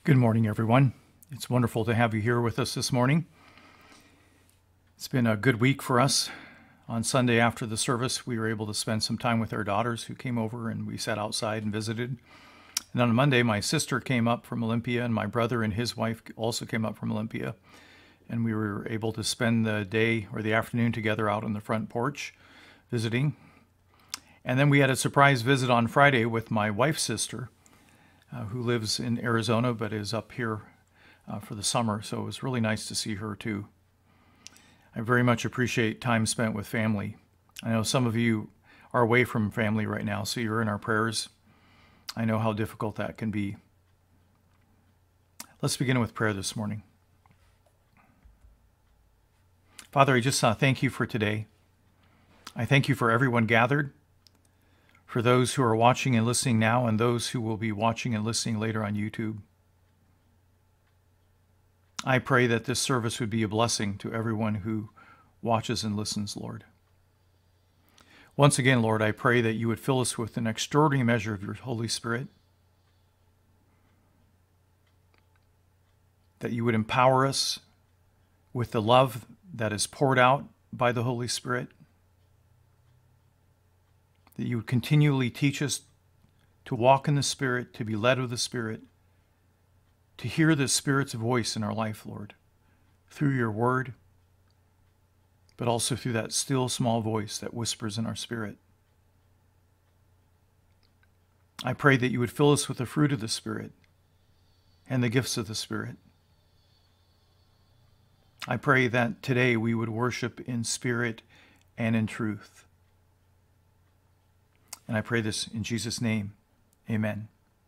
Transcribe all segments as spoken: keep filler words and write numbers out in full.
Good morning, everyone. It's wonderful to have you here with us this morning. It's been a good week for us. On Sunday after the service, we were able to spend some time with our daughters who came over and we sat outside and visited. And on Monday, my sister came up from Olympia and my brother and his wife also came up from Olympia. And we were able to spend the day or the afternoon together out on the front porch visiting. And then we had a surprise visit on Friday with my wife's sister, Uh, who lives in Arizona but is up here uh, for the summer. So it was really nice to see her too. I very much appreciate time spent with family. I know some of you are away from family right now, so you're in our prayers. I know how difficult that can be. Let's begin with prayer this morning. Father, I just uh, thank you for today. I thank you for everyone gathered, for those who are watching and listening now, and those who will be watching and listening later on YouTube. I pray that this service would be a blessing to everyone who watches and listens, Lord. Once again, Lord, I pray that you would fill us with an extraordinary measure of your Holy Spirit, that you would empower us with the love that is poured out by the Holy Spirit, that you would continually teach us to walk in the Spirit, to be led of the Spirit, to hear the Spirit's voice in our life, Lord, through your word, but also through that still small voice that whispers in our spirit. I pray that you would fill us with the fruit of the Spirit and the gifts of the Spirit. I pray that today we would worship in spirit and in truth. And I pray this in Jesus' name. Amen.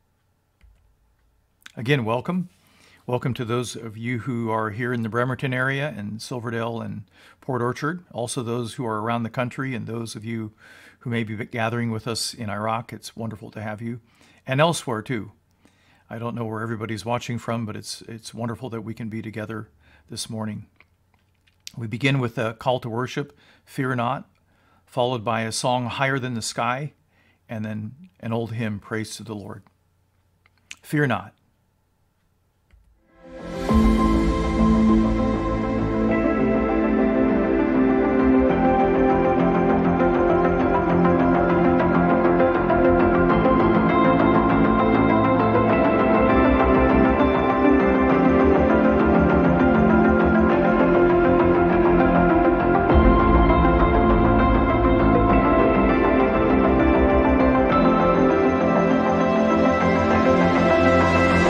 Again, welcome. Welcome to those of you who are here in the Bremerton area and Silverdale and Port Orchard. Also those who are around the country and those of you who may be gathering with us in Iraq. It's wonderful to have you. And elsewhere too. I don't know where everybody's watching from, but it's, it's wonderful that we can be together this morning. We begin with a call to worship, Fear Not, followed by a song, Higher Than the Sky, and then an old hymn, Praise to the Lord. Fear not. Thank you.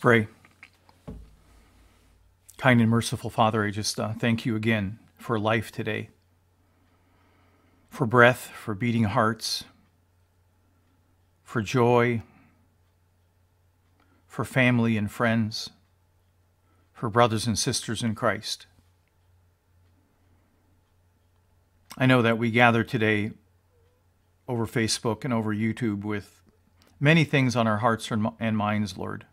pray. Kind and merciful Father, I just uh, thank you again for life today, for breath, for beating hearts, for joy, for family and friends, for brothers and sisters in Christ. I know that we gather today over Facebook and over YouTube with many things on our hearts and minds, Lord.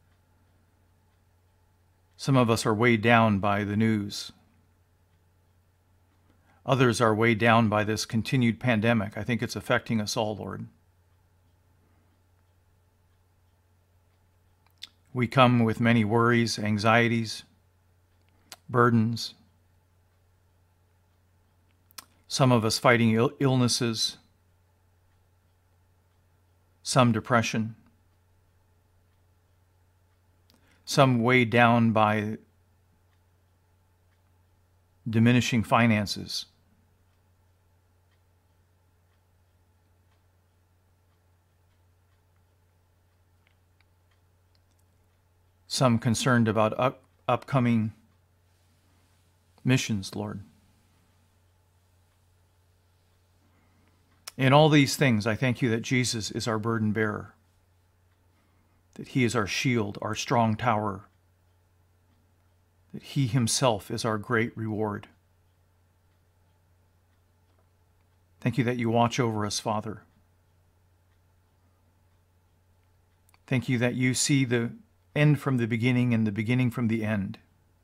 Some of us are weighed down by the news. Others are weighed down by this continued pandemic. I think it's affecting us all, Lord. We come with many worries, anxieties, burdens. Some of us fighting Ill- illnesses, some depression, some weighed down by diminishing finances. Some concerned about up- upcoming missions, Lord. In all these things, I thank you that Jesus is our burden bearer, that he is our shield, our strong tower, that he himself is our great reward. Thank you that you watch over us, Father. Thank you that you see the end from the beginning and the beginning from the end.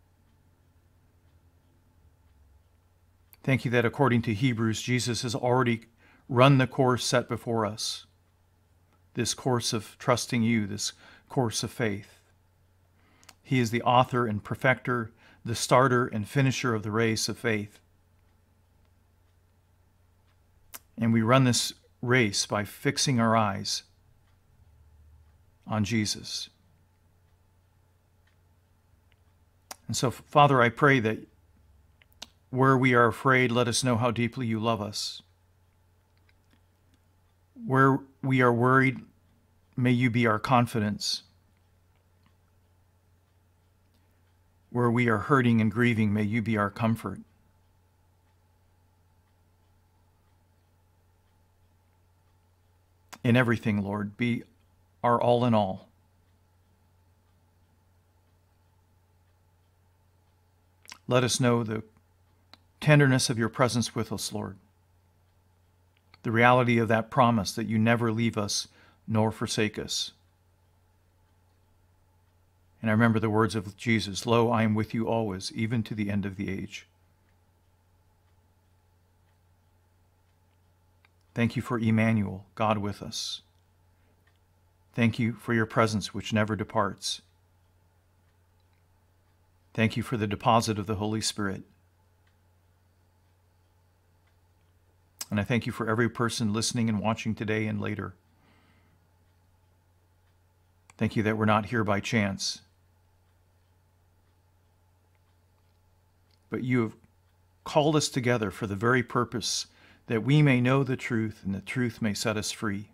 Thank you that according to Hebrews, Jesus has already run the course set before us, this course of trusting you, this course of faith. He is the author and perfecter, the starter and finisher of the race of faith. And we run this race by fixing our eyes on Jesus. And so, Father, I pray that where we are afraid, let us know how deeply you love us. Where we are worried, may you be our confidence. Where we are hurting and grieving, may you be our comfort. In everything, Lord, be our all in all. Let us know the tenderness of your presence with us, Lord. The reality of that promise that you never leave us nor forsake us. And I remember the words of Jesus, "Lo, I am with you always, even to the end of the age." Thank you for Emmanuel, God with us. Thank you for your presence which never departs. Thank you for the deposit of the Holy Spirit. And I thank you for every person listening and watching today and later. Thank you that we're not here by chance, but you have called us together for the very purpose that we may know the truth and the truth may set us free.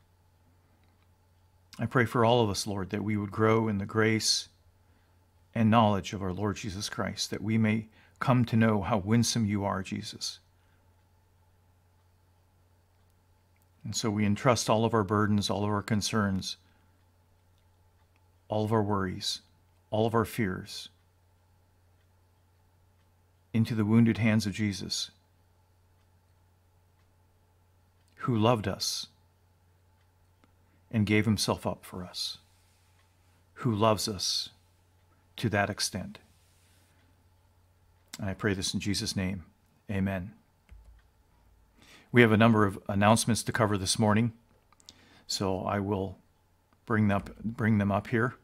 I pray for all of us, Lord, that we would grow in the grace and knowledge of our Lord Jesus Christ, that we may come to know how winsome you are, Jesus. And so we entrust all of our burdens, all of our concerns, all of our worries, all of our fears into the wounded hands of Jesus, who loved us and gave himself up for us, who loves us to that extent. And I pray this in Jesus' name. Amen. We have a number of announcements to cover this morning, so I will bring them up, bring them up here.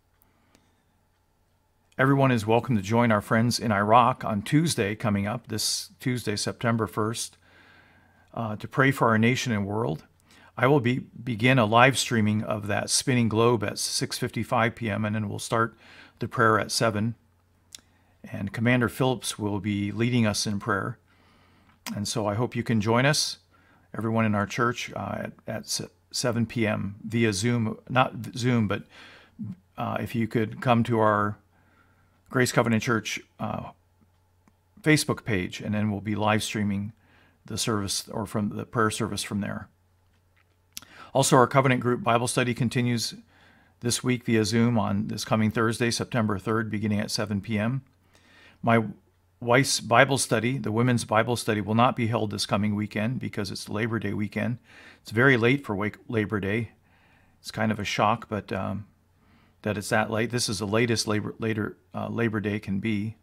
Everyone is welcome to join our friends in Iraq on Tuesday coming up, this Tuesday, September first, uh, to pray for our nation and world. I will be begin a live streaming of that spinning globe at six fifty-five p.m. and then we'll start the prayer at seven. And Commander Phillips will be leading us in prayer. And so I hope you can join us, everyone in our church, uh, at, at seven p.m. via Zoom, not Zoom, but uh, if you could come to our Grace Covenant Church uh, Facebook page, and then we'll be live streaming the service or from the prayer service from there. Also, our Covenant Group Bible study continues this week via Zoom on this coming Thursday, September third, beginning at seven p.m. My wife's Bible study, the women's Bible study, will not be held this coming weekend because it's Labor Day weekend. It's very late for Labor Day. It's kind of a shock, but um, that it's that late. This is the latest Labor, later, uh, Labor Day can be.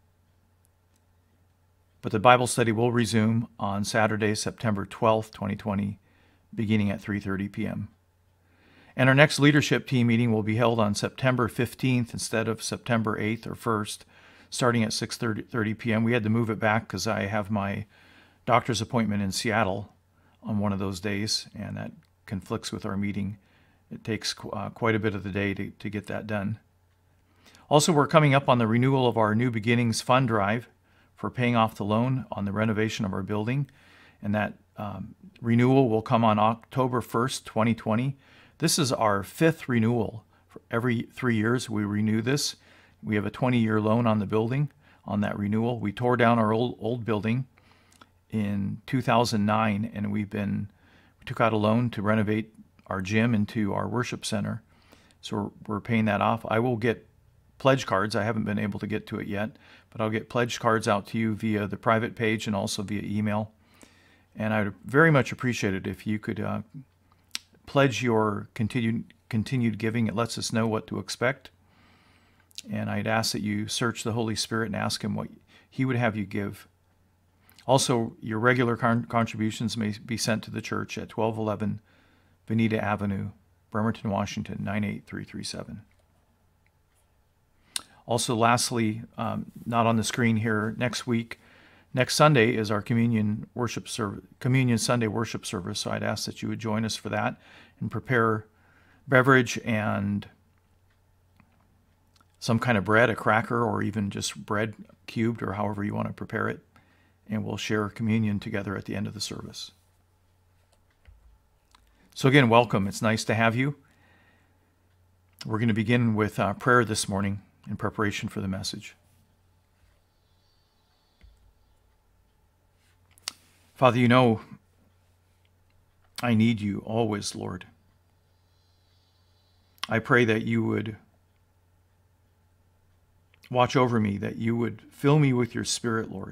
But the Bible study will resume on Saturday, September twelfth, twenty twenty, beginning at three thirty p.m. And our next leadership team meeting will be held on September fifteenth instead of September eighth or first, starting at six thirty p.m. We had to move it back because I have my doctor's appointment in Seattle on one of those days, and that conflicts with our meeting. It takes uh, quite a bit of the day to, to get that done. Also, we're coming up on the renewal of our New Beginnings Fund Drive for paying off the loan on the renovation of our building, and that um, renewal will come on October first, twenty twenty. This is our fifth renewal. For every three years we renew this. We have a twenty-year loan on the building on that renewal. We tore down our old old building in two thousand nine, and we've been we took out a loan to renovate our gym into our worship center. So we're, we're paying that off. I will get pledge cards. I haven't been able to get to it yet, but I'll get pledge cards out to you via the private page and also via email. And I'd very much appreciate it if you could uh, pledge your continued continued giving. It lets us know what to expect. And I'd ask that you search the Holy Spirit and ask him what he would have you give. Also, your regular con- contributions may be sent to the church at twelve eleven Veneta Avenue, Bremerton, Washington, nine eight three three seven. Also, lastly, um, not on the screen here, next week, next Sunday is our communion worship service, Communion Sunday worship service. So I'd ask that you would join us for that and prepare beverage and some kind of bread, a cracker, or even just bread cubed, or however you want to prepare it. And we'll share communion together at the end of the service. So again, welcome. It's nice to have you. We're going to begin with uh, prayer this morning in preparation for the message. Father, you know I need you always, Lord. I pray that you would watch over me, that you would fill me with your Spirit, Lord.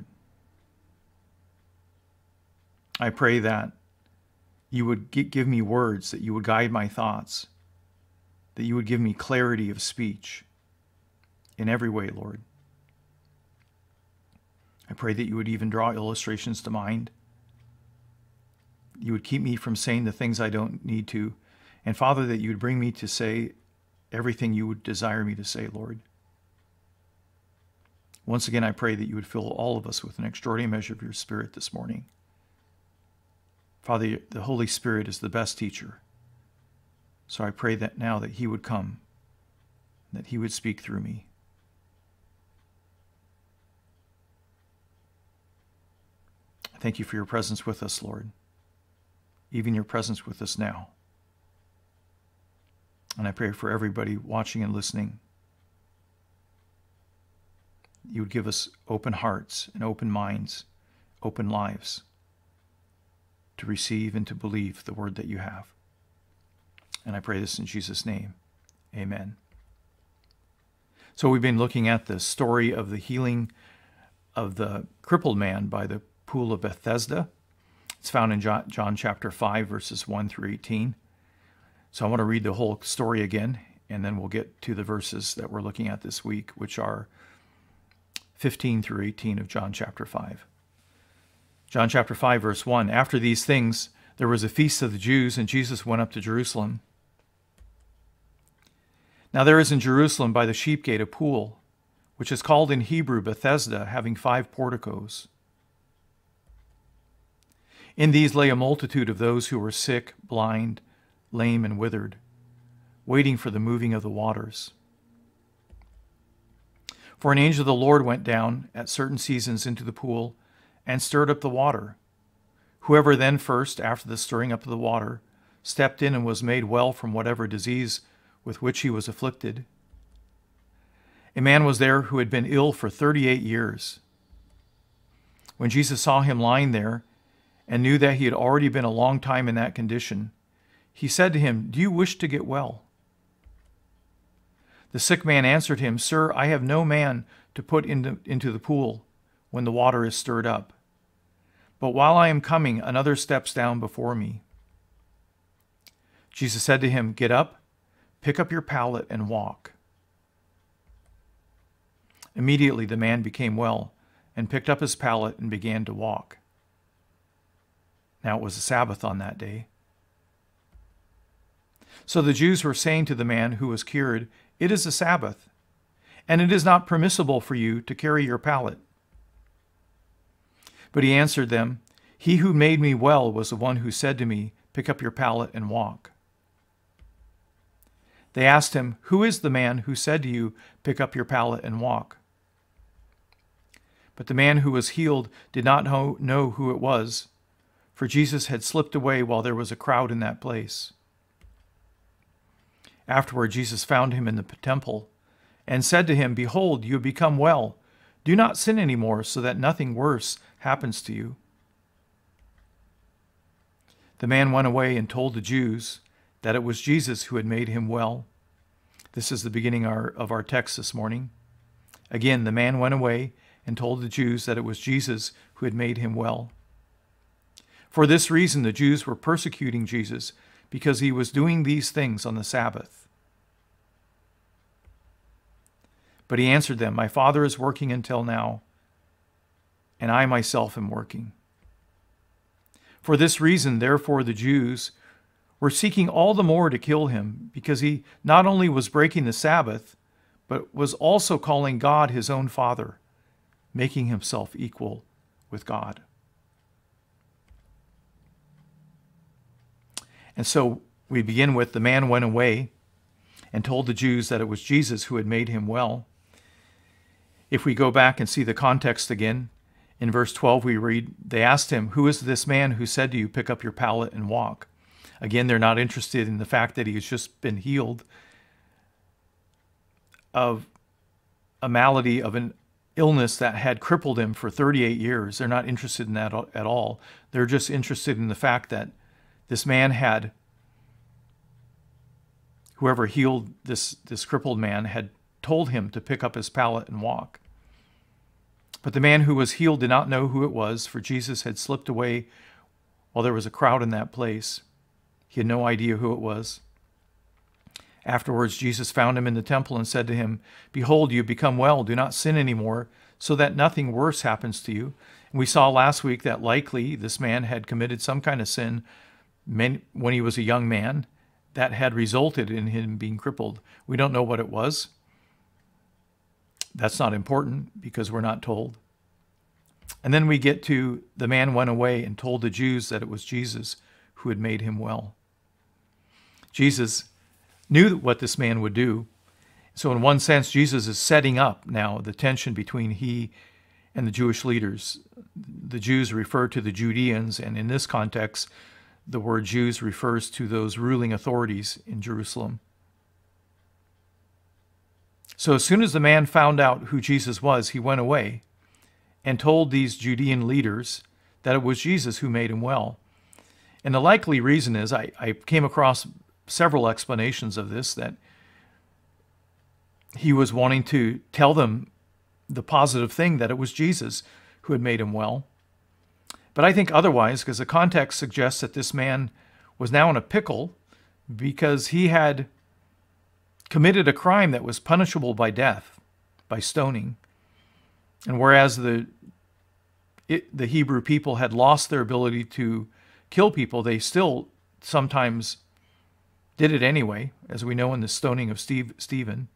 I pray that you would give me words, that you would guide my thoughts, that you would give me clarity of speech in every way, Lord. I pray that you would even draw illustrations to mind. You would keep me from saying the things I don't need to. And Father, that you would bring me to say everything you would desire me to say, Lord. Once again, I pray that you would fill all of us with an extraordinary measure of your Spirit this morning. Father, the Holy Spirit is the best teacher. So I pray that now that he would come, that he would speak through me. I thank you for your presence with us, Lord, even your presence with us now. And I pray for everybody watching and listening, you would give us open hearts and open minds, open lives, to receive and to believe the word that you have. And I pray this in Jesus' name. Amen. So we've been looking at the story of the healing of the crippled man by the pool of Bethesda. It's found in John, John chapter five, verses one through eighteen. So I want to read the whole story again, and then we'll get to the verses that we're looking at this week, which are fifteen through eighteen of John chapter five. John chapter five, verse one. After these things, there was a feast of the Jews, and Jesus went up to Jerusalem. Now there is in Jerusalem by the sheep gate a pool, which is called in Hebrew Bethesda, having five porticos. In these lay a multitude of those who were sick, blind, lame, and withered, waiting for the moving of the waters. For an angel of the Lord went down at certain seasons into the pool and stirred up the water. Whoever then first, after the stirring up of the water, stepped in and was made well from whatever disease with which he was afflicted, A man was there who had been ill for thirty-eight years. When Jesus saw him lying there and knew that he had already been a long time in that condition, he said to him, "Do you wish to get well?" The sick man answered him, "Sir, I have no man to put into, into the pool when the water is stirred up. But while I am coming, another steps down before me." Jesus said to him, "Get up, pick up your pallet, and walk." Immediately the man became well and picked up his pallet and began to walk. Now it was a Sabbath on that day. So the Jews were saying to the man who was cured, "It is a Sabbath, and it is not permissible for you to carry your pallet." But he answered them, "He who made me well was the one who said to me, 'Pick up your pallet and walk.'" They asked him, "Who is the man who said to you, 'Pick up your pallet and walk'?" But the man who was healed did not know, know who it was, for Jesus had slipped away while there was a crowd in that place. Afterward, Jesus found him in the temple and said to him, "Behold, you have become well. Do not sin anymore, so that nothing worse happens to you." The man went away and told the Jews that it was Jesus who had made him well. This is the beginning our, of our text this morning. Again, the man went away and told the Jews that it was Jesus who had made him well. For this reason, the Jews were persecuting Jesus, because he was doing these things on the Sabbath. But he answered them, "My Father is working until now, and I myself am working." For this reason, therefore, the Jews were seeking all the more to kill him, because he not only was breaking the Sabbath, but was also calling God his own Father, making himself equal with God. And so we begin with, the man went away and told the Jews that it was Jesus who had made him well. If we go back and see the context again, in verse twelve we read, they asked him, "Who is this man who said to you, 'Pick up your pallet and walk'?" Again, they're not interested in the fact that he has just been healed of a malady, of an illness that had crippled him for thirty-eight years. They're not interested in that at all. They're just interested in the fact that this man had, whoever healed this, this crippled man, had told him to pick up his pallet and walk. But the man who was healed did not know who it was, for Jesus had slipped away while there was a crowd in that place. He had no idea who it was. Afterwards, Jesus found him in the temple and said to him, "Behold, you have become well. Do not sin anymore, so that nothing worse happens to you." And we saw last week that likely this man had committed some kind of sin when he was a young man that had resulted in him being crippled. We don't know what it was. That's not important because we're not told. And then we get to, the man went away and told the Jews that it was Jesus who had made him well. Jesus knew what this man would do. So in one sense, Jesus is setting up now the tension between he and the Jewish leaders. The Jews refer to the Judeans, and in this context, the word Jews refers to those ruling authorities in Jerusalem. So as soon as the man found out who Jesus was, he went away and told these Judean leaders that it was Jesus who made him well. And the likely reason is, I, I came across several explanations of this, that he was wanting to tell them the positive thing, that it was Jesus who had made him well. But I think otherwise, because the context suggests that this man was now in a pickle because he had committed a crime that was punishable by death, by stoning. And whereas the it, the Hebrew people had lost their ability to kill people, they still sometimes did it anyway, as we know in the stoning of Steve, Stephen.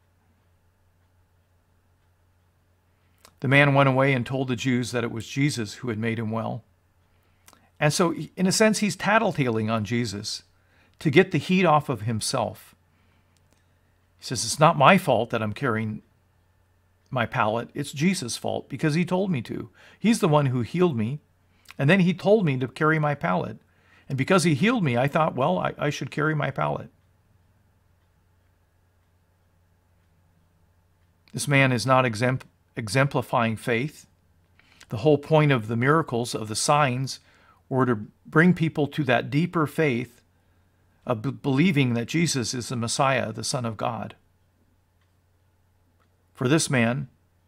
The man went away and told the Jews that it was Jesus who had made him well. And so, in a sense, he's tattletaling on Jesus to get the heat off of himself. He says, it's not my fault that I'm carrying my pallet. It's Jesus' fault because he told me to. He's the one who healed me, and then he told me to carry my pallet. And because he healed me, I thought, well, I, I should carry my pallet. This man is not exempl- exemplifying faith. The whole point of the miracles, of the signs, were to bring people to that deeper faith of b- believing that Jesus is the Messiah, the Son of God. For this man,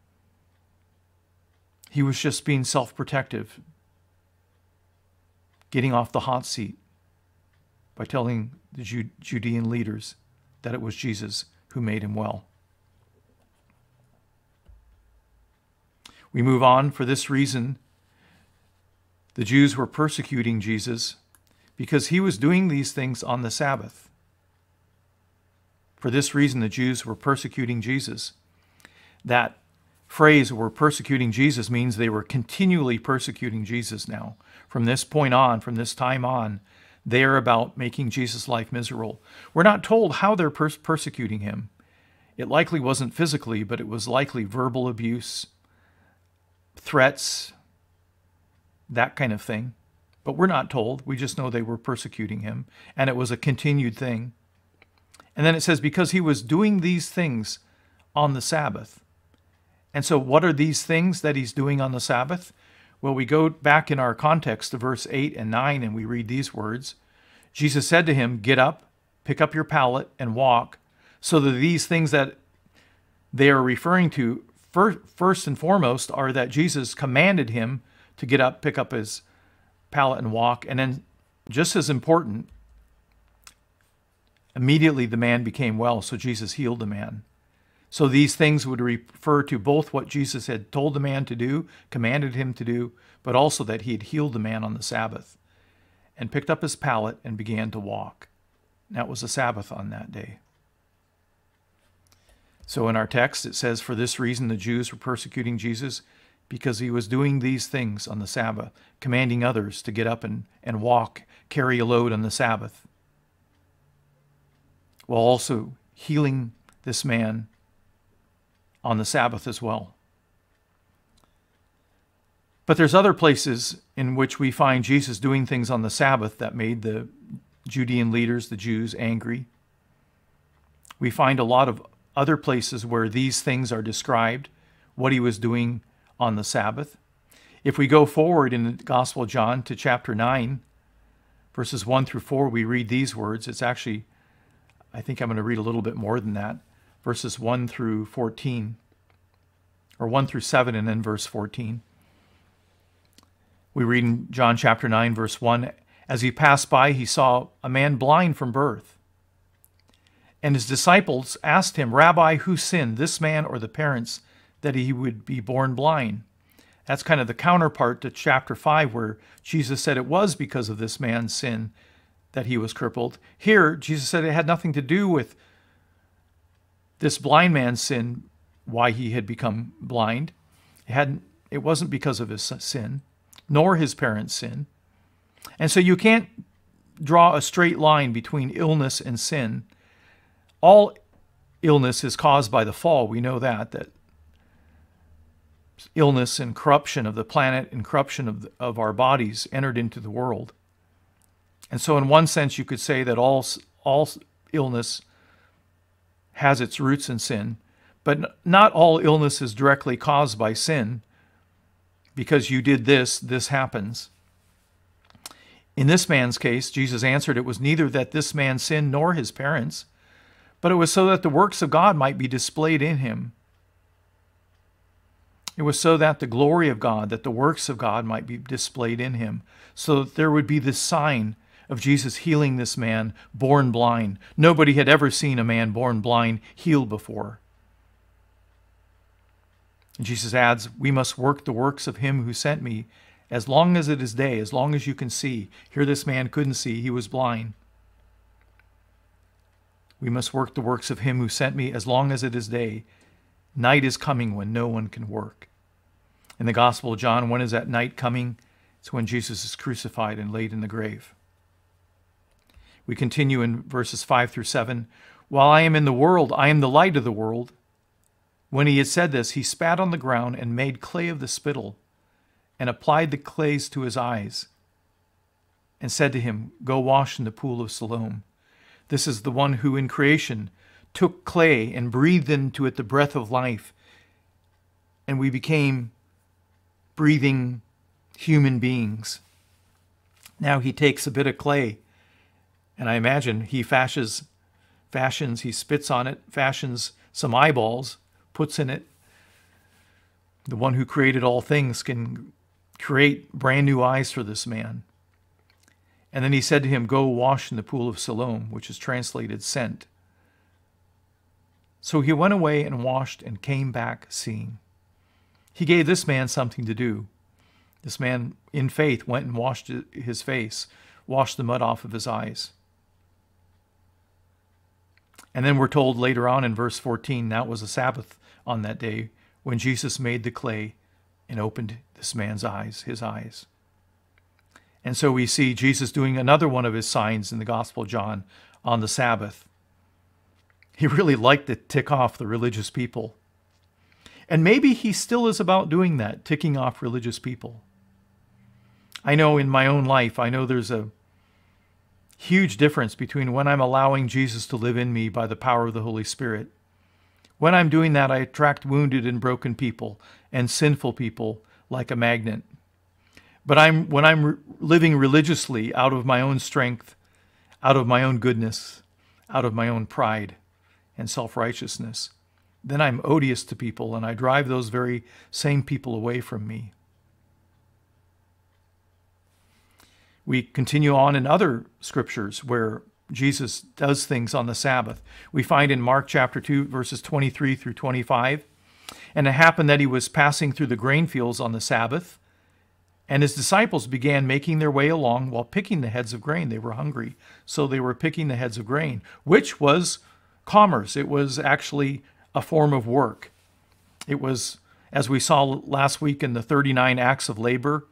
he was just being self-protective, getting off the hot seat by telling the Ju- Judean leaders that it was Jesus who made him well. We move on. For this reason, the Jews were persecuting Jesus because he was doing these things on the Sabbath. For this reason, the Jews were persecuting Jesus. That phrase, "were persecuting Jesus," means they were continually persecuting Jesus now. From this point on, from this time on, they are about making Jesus' life miserable. We're not told how they're pers- persecuting him. It likely wasn't physically, but it was likely verbal abuse, threats, that kind of thing. But we're not told. We just know they were persecuting him, and it was a continued thing. And then it says, because he was doing these things on the Sabbath. And so what are these things that he's doing on the Sabbath? Well, we go back in our context to verse eight and nine, and we read these words. Jesus said to him, "Get up, pick up your pallet, and walk." So that these things that they are referring to, first and foremost, are that Jesus commanded him to get up, pick up his pallet, and walk. And then, just as important, immediately the man became well, so Jesus healed the man. So these things would refer to both what Jesus had told the man to do, commanded him to do, but also that he had healed the man on the Sabbath and picked up his pallet and began to walk. That was the Sabbath on that day. So in our text, it says, for this reason the Jews were persecuting Jesus because he was doing these things on the Sabbath, commanding others to get up and, and walk, carry a load on the Sabbath, while also healing this man on the Sabbath as well. But there's other places in which we find Jesus doing things on the Sabbath that made the Judean leaders, the Jews, angry. We find a lot of other places where these things are described, what he was doing on the Sabbath. If we go forward in the Gospel of John to chapter nine, verses one through four, we read these words. It's actually, I think I'm going to read a little bit more than that. Verses one through fourteen, or one through seven, and then verse fourteen. We read in John chapter nine, verse one, as he passed by, he saw a man blind from birth. And his disciples asked him, Rabbi, who sinned, this man or the parents, that he would be born blind? That's kind of the counterpart to chapter five, where Jesus said it was because of this man's sin that he was crippled. Here, Jesus said it had nothing to do with this blind man's sin, why he had become blind. It hadn't, it wasn't because of his sin, nor his parents' sin. And so you can't draw a straight line between illness and sin. All illness is caused by the fall. We know that, that illness and corruption of the planet and corruption of, the, of our bodies entered into the world. And so in one sense, you could say that all, all illness has its roots in sin, but not all illness is directly caused by sin. Because you did this, this happens. In this man's case, Jesus answered, it was neither that this man sinned nor his parents, but it was so that the works of God might be displayed in him. It was so that the glory of God, that the works of God might be displayed in him, so that there would be this sign of Jesus healing this man born blind. Nobody had ever seen a man born blind healed before. And Jesus adds, we must work the works of him who sent me as long as it is day, as long as you can see. Here this man couldn't see, he was blind. We must work the works of him who sent me as long as it is day. Night is coming when no one can work. In the Gospel of John, when is that night coming? It's when Jesus is crucified and laid in the grave. We continue in verses five through seven. While I am in the world, I am the light of the world. When he had said this, he spat on the ground and made clay of the spittle and applied the clays to his eyes and said to him, go wash in the pool of Siloam. This is the one who in creation took clay and breathed into it the breath of life, and we became breathing human beings. Now he takes a bit of clay, and I imagine he fashions, fashions, he spits on it, fashions some eyeballs, puts in it. The one who created all things can create brand new eyes for this man. And then he said to him, go wash in the pool of Siloam, which is translated sent. So he went away and washed and came back seeing. He gave this man something to do. This man, in faith, went and washed his face, washed the mud off of his eyes. And then we're told later on in verse fourteen, now it was a Sabbath on that day when Jesus made the clay and opened this man's eyes, his eyes. And so we see Jesus doing another one of his signs in the Gospel of John on the Sabbath. He really liked to tick off the religious people. And maybe he still is about doing that, ticking off religious people. I know in my own life, I know there's a huge difference between when I'm allowing Jesus to live in me by the power of the Holy Spirit. When I'm doing that, I attract wounded and broken people and sinful people like a magnet. But I'm when I'm re- living religiously out of my own strength, out of my own goodness, out of my own pride and self-righteousness, then I'm odious to people and I drive those very same people away from me. We continue on in other scriptures where Jesus does things on the Sabbath. We find in Mark chapter two, verses twenty-three through twenty-five, and it happened that he was passing through the grain fields on the Sabbath, and his disciples began making their way along while picking the heads of grain. They were hungry, so they were picking the heads of grain, which was commerce. It was actually a form of work. It was, as we saw last week in the thirty-nine acts of labor,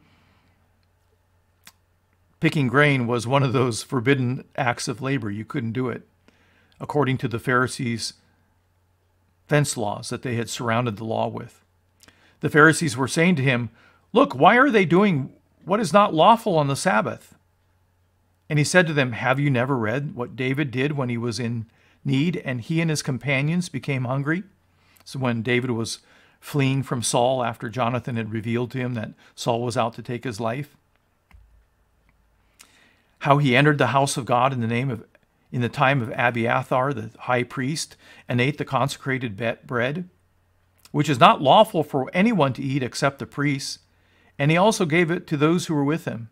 picking grain was one of those forbidden acts of labor. You couldn't do it, according to the Pharisees' fence laws that they had surrounded the law with. The Pharisees were saying to him, look, why are they doing what is not lawful on the Sabbath? And he said to them, have you never read what David did when he was in need and he and his companions became hungry? So when David was fleeing from Saul after Jonathan had revealed to him that Saul was out to take his life. How he entered the house of God in the name of, in the time of Abiathar, the high priest, and ate the consecrated bread, which is not lawful for anyone to eat except the priests. And he also gave it to those who were with him.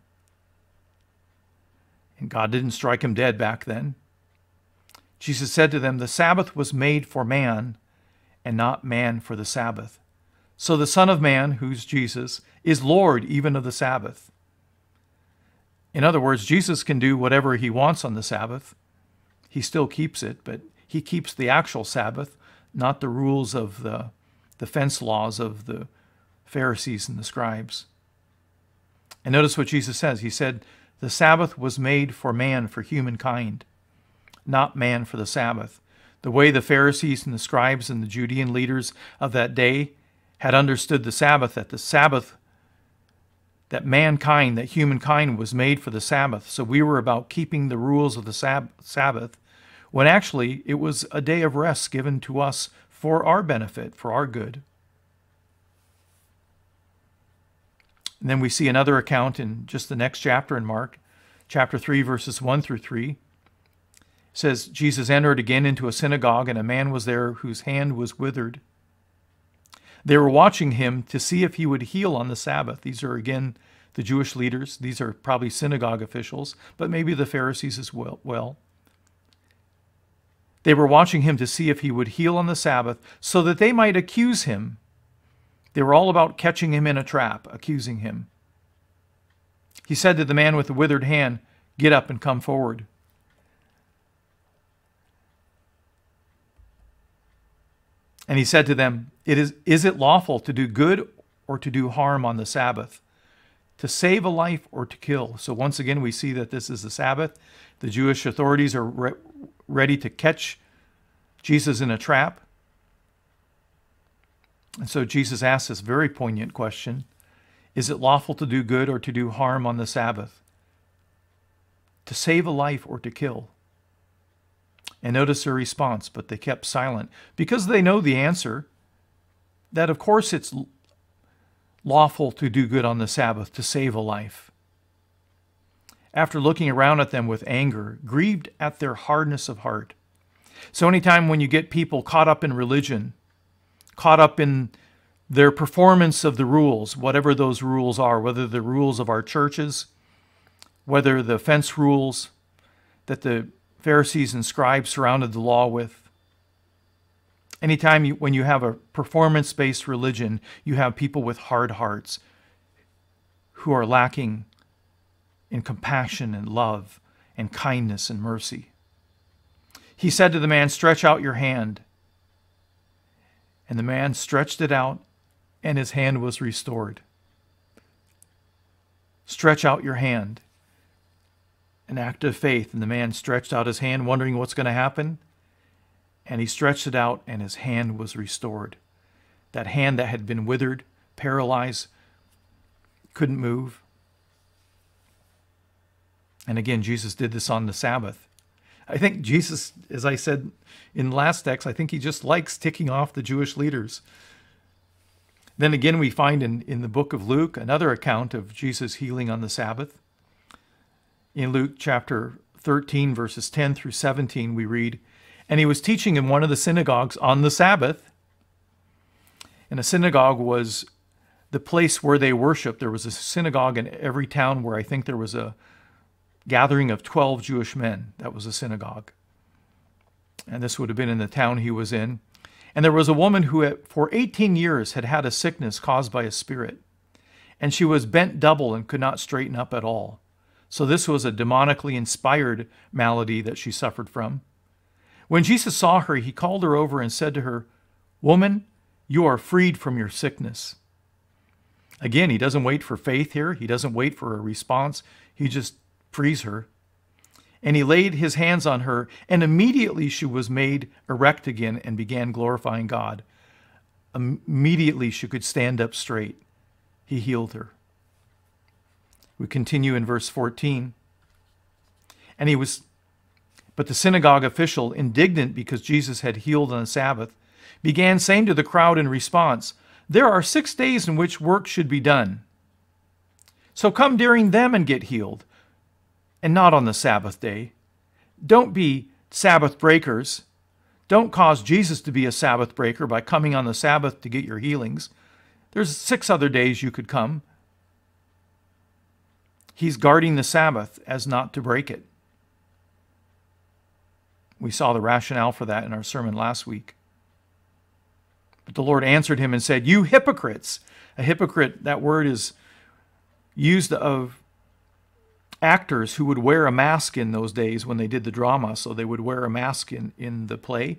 And God didn't strike him dead back then. Jesus said to them, the Sabbath was made for man, and not man for the Sabbath. So the Son of Man, who's Jesus, is Lord even of the Sabbath. In other words, Jesus can do whatever he wants on the Sabbath. He still keeps it, but he keeps the actual Sabbath, not the rules of the, the fence laws of the Pharisees and the scribes. And notice what Jesus says. He said, the Sabbath was made for man, for humankind, not man for the Sabbath. The way the Pharisees and the scribes and the Judean leaders of that day had understood the Sabbath, that the Sabbath, that mankind, that humankind was made for the Sabbath. So we were about keeping the rules of the sab- Sabbath, when actually it was a day of rest given to us for our benefit, for our good. And then we see another account in just the next chapter in Mark, chapter three, verses one through three. It says, Jesus entered again into a synagogue, and a man was there whose hand was withered. They were watching him to see if he would heal on the Sabbath. These are, again, the Jewish leaders. These are probably synagogue officials, but maybe the Pharisees as well. They were watching him to see if he would heal on the Sabbath so that they might accuse him. They were all about catching him in a trap, accusing him. He said to the man with the withered hand, get up and come forward. And he said to them, it is, is it lawful to do good or to do harm on the Sabbath? To save a life or to kill? So once again, we see that this is the Sabbath. The Jewish authorities are re- ready to catch Jesus in a trap. And so Jesus asks this very poignant question. Is it lawful to do good or to do harm on the Sabbath? To save a life or to kill? And notice their response, but they kept silent because they know the answer, that of course it's lawful to do good on the Sabbath to save a life. After looking around at them with anger, grieved at their hardness of heart. So anytime when you get people caught up in religion, caught up in their performance of the rules, whatever those rules are, whether the rules of our churches, whether the fence rules that the Pharisees and scribes surrounded the law with. Anytime you, when you have a performance-based religion, you have people with hard hearts who are lacking in compassion and love and kindness and mercy. He said to the man, "Stretch out your hand." And the man stretched it out, and his hand was restored. Stretch out your hand. An act of faith, and the man stretched out his hand, wondering what's going to happen. And he stretched it out, and his hand was restored. That hand that had been withered, paralyzed, couldn't move. And again, Jesus did this on the Sabbath. I think Jesus, as I said in the last text, I think he just likes ticking off the Jewish leaders. Then again, we find in, in the book of Luke another account of Jesus healing on the Sabbath. In Luke chapter thirteen, verses ten through seventeen, we read, "And he was teaching in one of the synagogues on the Sabbath." And a synagogue was the place where they worshiped. There was a synagogue in every town where I think there was a gathering of twelve Jewish men. That was a synagogue. And this would have been in the town he was in. And there was a woman who had, for eighteen years had had a sickness caused by a spirit. And she was bent double and could not straighten up at all. So this was a demonically inspired malady that she suffered from. When Jesus saw her, he called her over and said to her, "Woman, you are freed from your sickness." Again, he doesn't wait for faith here. He doesn't wait for a response. He just frees her. And he laid his hands on her, and immediately she was made erect again and began glorifying God. Immediately she could stand up straight. He healed her. We continue in verse fourteen. And he was, but the synagogue official, indignant because Jesus had healed on the Sabbath, began saying to the crowd in response, "There are six days in which work should be done. So come during them and get healed, and not on the Sabbath day. Don't be Sabbath breakers. Don't cause Jesus to be a Sabbath breaker by coming on the Sabbath to get your healings. There's six other days you could come." He's guarding the Sabbath as not to break it. We saw the rationale for that in our sermon last week. But the Lord answered him and said, "You hypocrites." A hypocrite, that word is used of actors who would wear a mask in those days when they did the drama. So they would wear a mask in, in the play,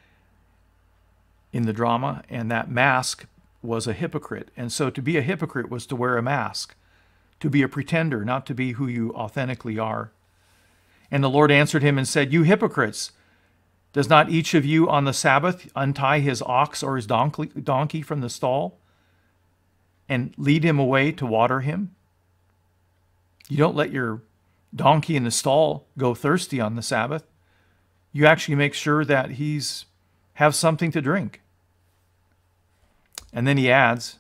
in the drama, and that mask was a hypocrite. And so to be a hypocrite was to wear a mask, to be a pretender, not to be who you authentically are. And the Lord answered him and said, "You hypocrites, does not each of you on the Sabbath untie his ox or his donkey, donkey from the stall and lead him away to water him? You don't let your donkey in the stall go thirsty on the Sabbath. You actually make sure that he's have something to drink." And then he adds,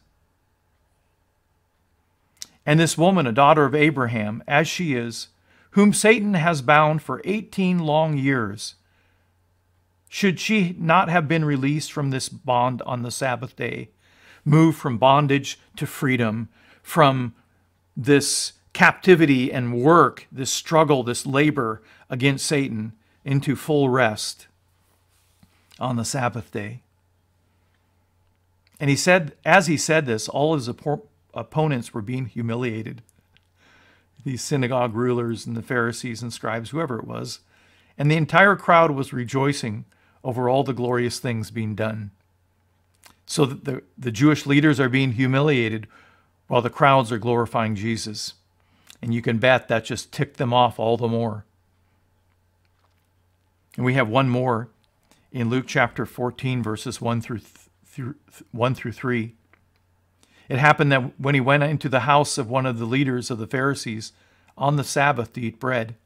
"And this woman, a daughter of Abraham, as she is, whom Satan has bound for eighteen long years, should she not have been released from this bond on the Sabbath day, moved from bondage to freedom, from this captivity and work, this struggle, this labor against Satan, into full rest on the Sabbath day?" And he said, as he said this, all his op- opponents were being humiliated. These synagogue rulers and the Pharisees and scribes, whoever it was. And the entire crowd was rejoicing over all the glorious things being done. So that the, the Jewish leaders are being humiliated while the crowds are glorifying Jesus. And you can bet that just ticked them off all the more. And we have one more in Luke chapter fourteen, verses one through, th- one through three. It happened that when he went into the house of one of the leaders of the Pharisees on the Sabbath to eat bread,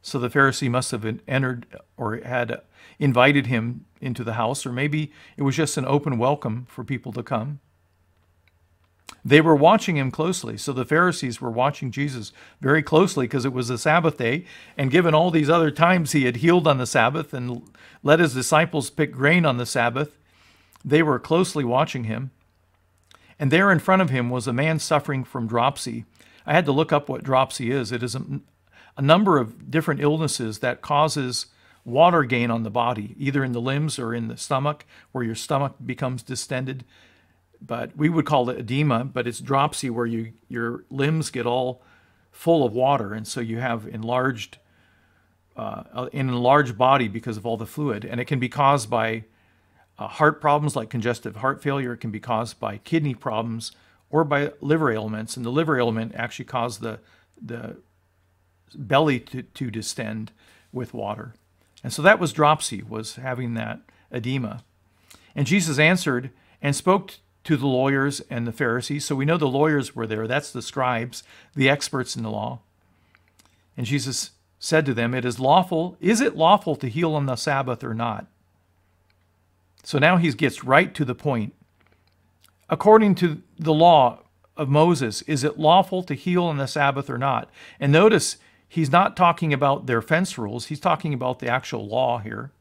So the Pharisee must have entered or had invited him into the house, or maybe it was just an open welcome for people to come. They were watching him closely. So the Pharisees were watching Jesus very closely because it was the Sabbath day. And given all these other times he had healed on the Sabbath and let his disciples pick grain on the Sabbath, they were closely watching him. And there in front of him was a man suffering from dropsy. I had to look up what dropsy is. It is a, a number of different illnesses that causes water gain on the body, either in the limbs or in the stomach, where your stomach becomes distended. But we would call it edema, but it's dropsy, where you your limbs get all full of water, and so you have enlarged, uh, an enlarged body because of all the fluid. And it can be caused by uh, heart problems like congestive heart failure. It can be caused by kidney problems or by liver ailments. And the liver ailment actually caused the the belly to, to distend with water. And so that was dropsy, was having that edema. And Jesus answered and spoke to the lawyers and the Pharisees. So we know the lawyers were there. That's the scribes, the experts in the law. And Jesus said to them, "It is lawful, is it lawful to heal on the Sabbath or not?" So now he gets right to the point. According to the law of Moses, is it lawful to heal on the Sabbath or not? And notice, he's not talking about their fence rules. He's talking about the actual law here.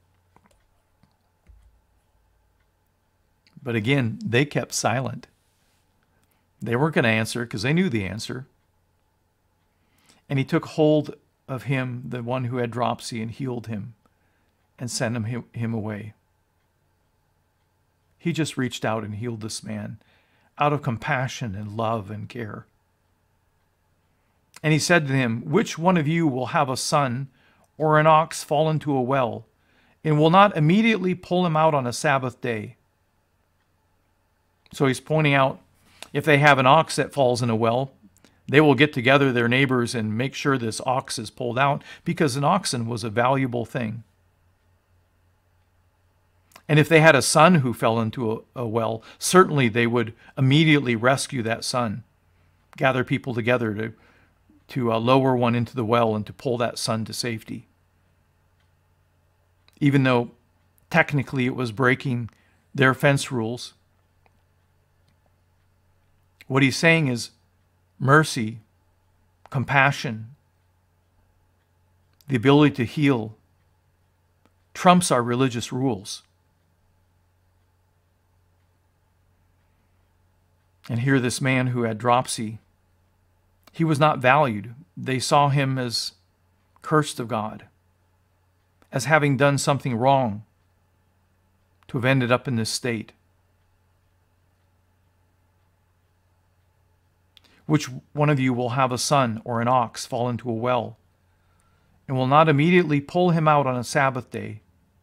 But again, they kept silent. They weren't going to answer because they knew the answer. And he took hold of him, the one who had dropsy, and healed him and sent him, him away. He just reached out and healed this man out of compassion and love and care. And he said to him, "Which one of you will have a son or an ox fall into a well and will not immediately pull him out on a Sabbath day?" So he's pointing out, if they have an ox that falls in a well, they will get together their neighbors and make sure this ox is pulled out, because an oxen was a valuable thing. And if they had a son who fell into a, a well, certainly they would immediately rescue that son, gather people together to, to uh, lower one into the well and to pull that son to safety. Even though technically it was breaking their fence rules. What he's saying is mercy, compassion, the ability to heal trumps our religious rules. And here this man who had dropsy, he was not valued. They saw him as cursed of God, as having done something wrong to have ended up in this state. Which one of you will have a son or an ox fall into a well and will not immediately pull him out on a Sabbath day?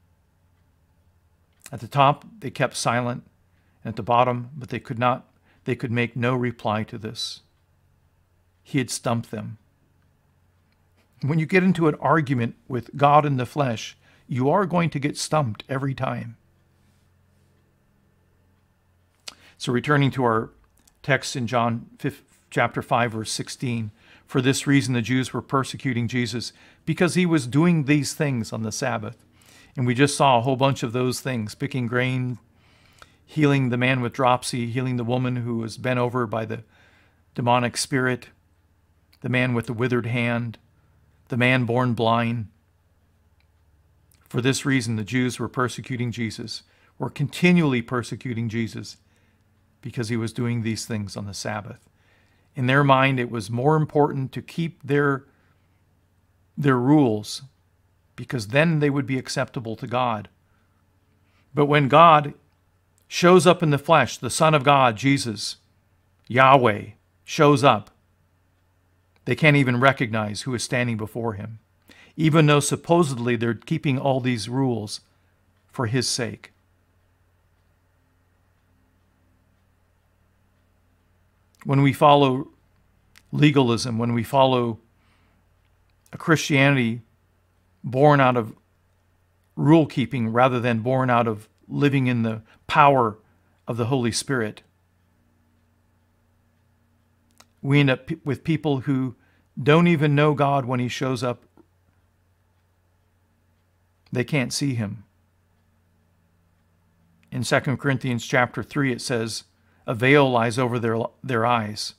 At the top, they kept silent, and at the bottom, but they could not, they could make no reply to this. He had stumped them. When you get into an argument with God in the flesh, you are going to get stumped every time. So returning to our text in John chapter five, verse sixteen, for this reason the Jews were persecuting Jesus, because he was doing these things on the Sabbath. And we just saw a whole bunch of those things: picking grain, healing the man with dropsy, healing the woman who was bent over by the demonic spirit, the man with the withered hand, the man born blind. For this reason the Jews were persecuting Jesus, were continually persecuting Jesus, because he was doing these things on the Sabbath. In their mind, it was more important to keep their, their rules, because then they would be acceptable to God. But when God shows up in the flesh, the Son of God, Jesus, Yahweh, shows up, they can't even recognize who is standing before him, even though supposedly they're keeping all these rules for his sake. When we follow legalism, when we follow a Christianity born out of rule keeping rather than born out of living in the power of the Holy Spirit, we end up with people who don't even know God when he shows up They can't see him. In Second Corinthians chapter three, it says, a veil lies over their, their eyes.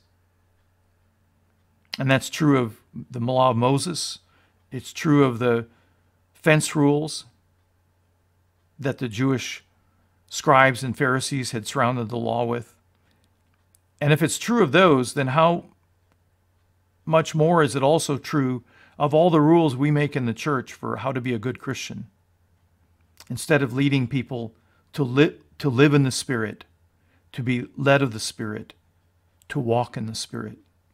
And that's true of the law of Moses. It's true of the fence rules that the Jewish scribes and Pharisees had surrounded the law with. And if it's true of those, then how much more is it also true of all the rules we make in the church for how to be a good Christian? Instead of leading people to, li- to live in the Spirit, to be led of the Spirit, to walk in the Spirit.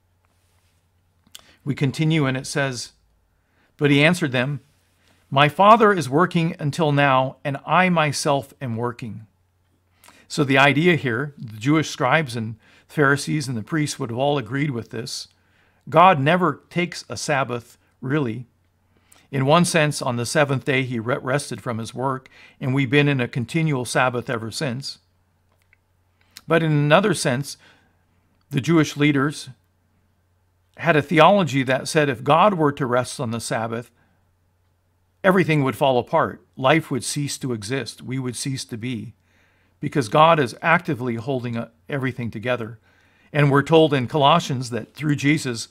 We continue and it says, but he answered them, my Father is working until now, and I myself am working. So the idea here, the Jewish scribes and Pharisees and the priests would have all agreed with this. God never takes a Sabbath, really. In one sense, on the seventh day, he rested from his work, and we've been in a continual Sabbath ever since. But in another sense, the Jewish leaders had a theology that said if God were to rest on the Sabbath, everything would fall apart. Life would cease to exist. We would cease to be, because God is actively holding everything together. And we're told in Colossians that through Jesus,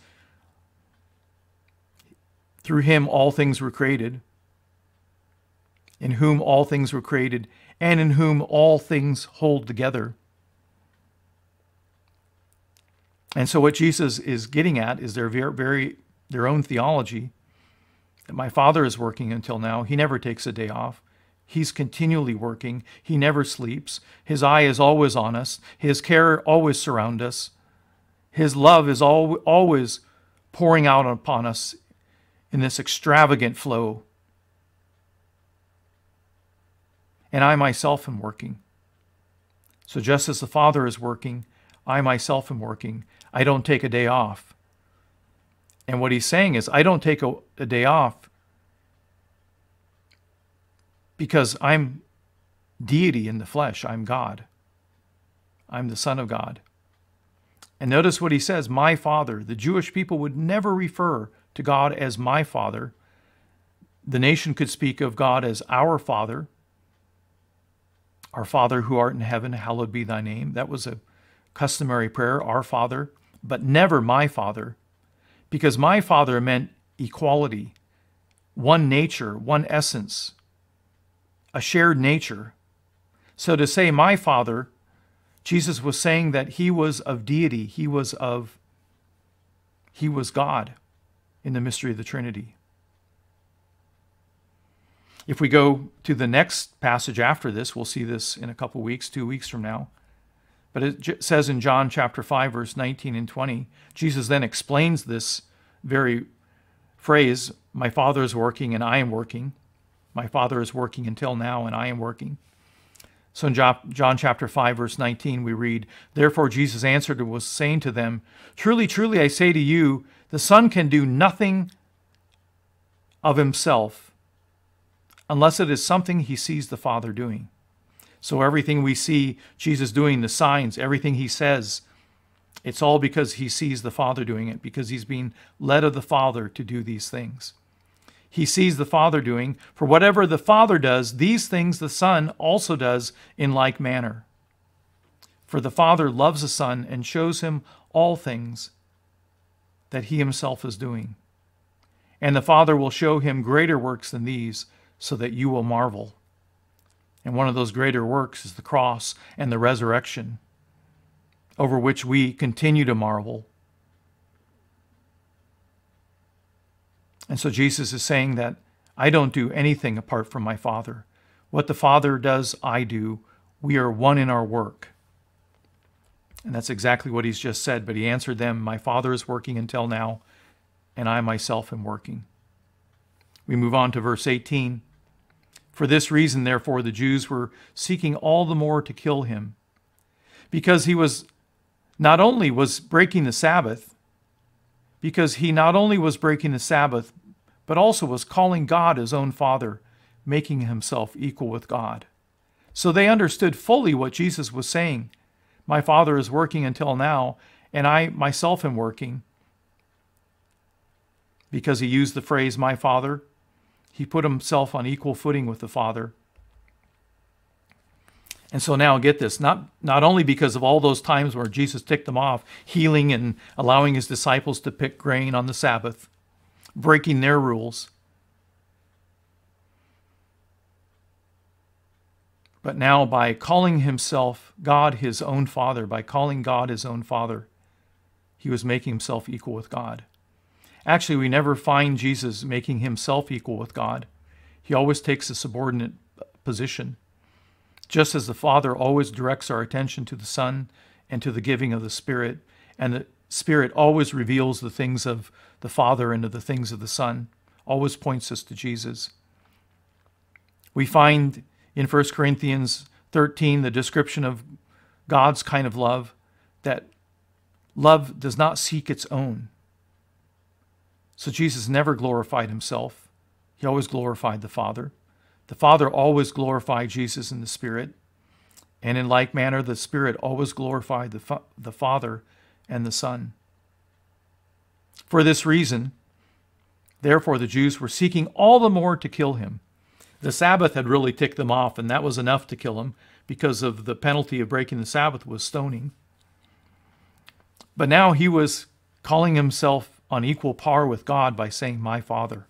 through him all things were created, in whom all things were created, and in whom all things hold together. And so what Jesus is getting at is their very, very their own theology, that my Father is working until now. He never takes a day off. He's continually working. He never sleeps. His eye is always on us. His care always surrounds us. His love is al- always pouring out upon us in this extravagant flow. And I myself am working. So just as the Father is working, I myself am working. I don't take a day off. And what he's saying is, I don't take a, a day off because I'm deity in the flesh. I'm God. I'm the Son of God. And notice what he says, my Father. The Jewish people would never refer to God as my Father. The nation could speak of God as our Father. Our Father who art in heaven, hallowed be thy name. That was a customary prayer, our Father, but never my Father, because my Father meant equality, one nature, one essence, a shared nature. So to say my Father, Jesus was saying that he was of deity, he was of, he was God in the mystery of the Trinity. If we go to the next passage after this, we'll see this in a couple weeks, two weeks from now. But it says in John chapter five, verse nineteen and twenty, Jesus then explains this very phrase, my Father is working and I am working. My Father is working until now and I am working. So in John chapter five, verse nineteen, we read, therefore Jesus answered and was saying to them, truly, truly, I say to you, the Son can do nothing of himself unless it is something he sees the Father doing. So everything we see Jesus doing, the signs, everything he says, it's all because he sees the Father doing it, because he's being led of the Father to do these things. He sees the Father doing, for whatever the Father does, these things the Son also does in like manner. For the Father loves the Son and shows him all things that he himself is doing. And the Father will show him greater works than these, so that you will marvel. And one of those greater works is the cross and the resurrection, over which we continue to marvel. And so Jesus is saying that I don't do anything apart from my Father. What the Father does, I do. We are one in our work. And that's exactly what he's just said. But he answered them, my Father is working until now, and I myself am working. We move on to verse eighteen. For this reason, therefore, the Jews were seeking all the more to kill him, because he was not only was breaking the Sabbath, because he not only was breaking the Sabbath, but also was calling God his own Father, making himself equal with God. So they understood fully what Jesus was saying. My Father is working until now, and I myself am working. Because he used the phrase, my Father, He put himself on equal footing with the Father. And so now get this, not, not only because of all those times where Jesus ticked them off, healing and allowing his disciples to pick grain on the Sabbath, breaking their rules, but now by calling himself God his own Father, by calling God his own Father, he was making himself equal with God. Actually, we never find Jesus making himself equal with God. He always takes a subordinate position. Just as the Father always directs our attention to the Son and to the giving of the Spirit, and the Spirit always reveals the things of the Father and of the things of the Son, always points us to Jesus. We find in First Corinthians thirteen the description of God's kind of love, that love does not seek its own. So Jesus never glorified himself. He always glorified the Father. The Father always glorified Jesus in the Spirit. And in like manner, the Spirit always glorified the, fa- the Father and the Son. For this reason, therefore, the Jews were seeking all the more to kill him. The Sabbath had really ticked them off, and that was enough to kill him, because of the penalty of breaking the Sabbath was stoning. But now he was calling himself on equal par with God by saying, "My Father."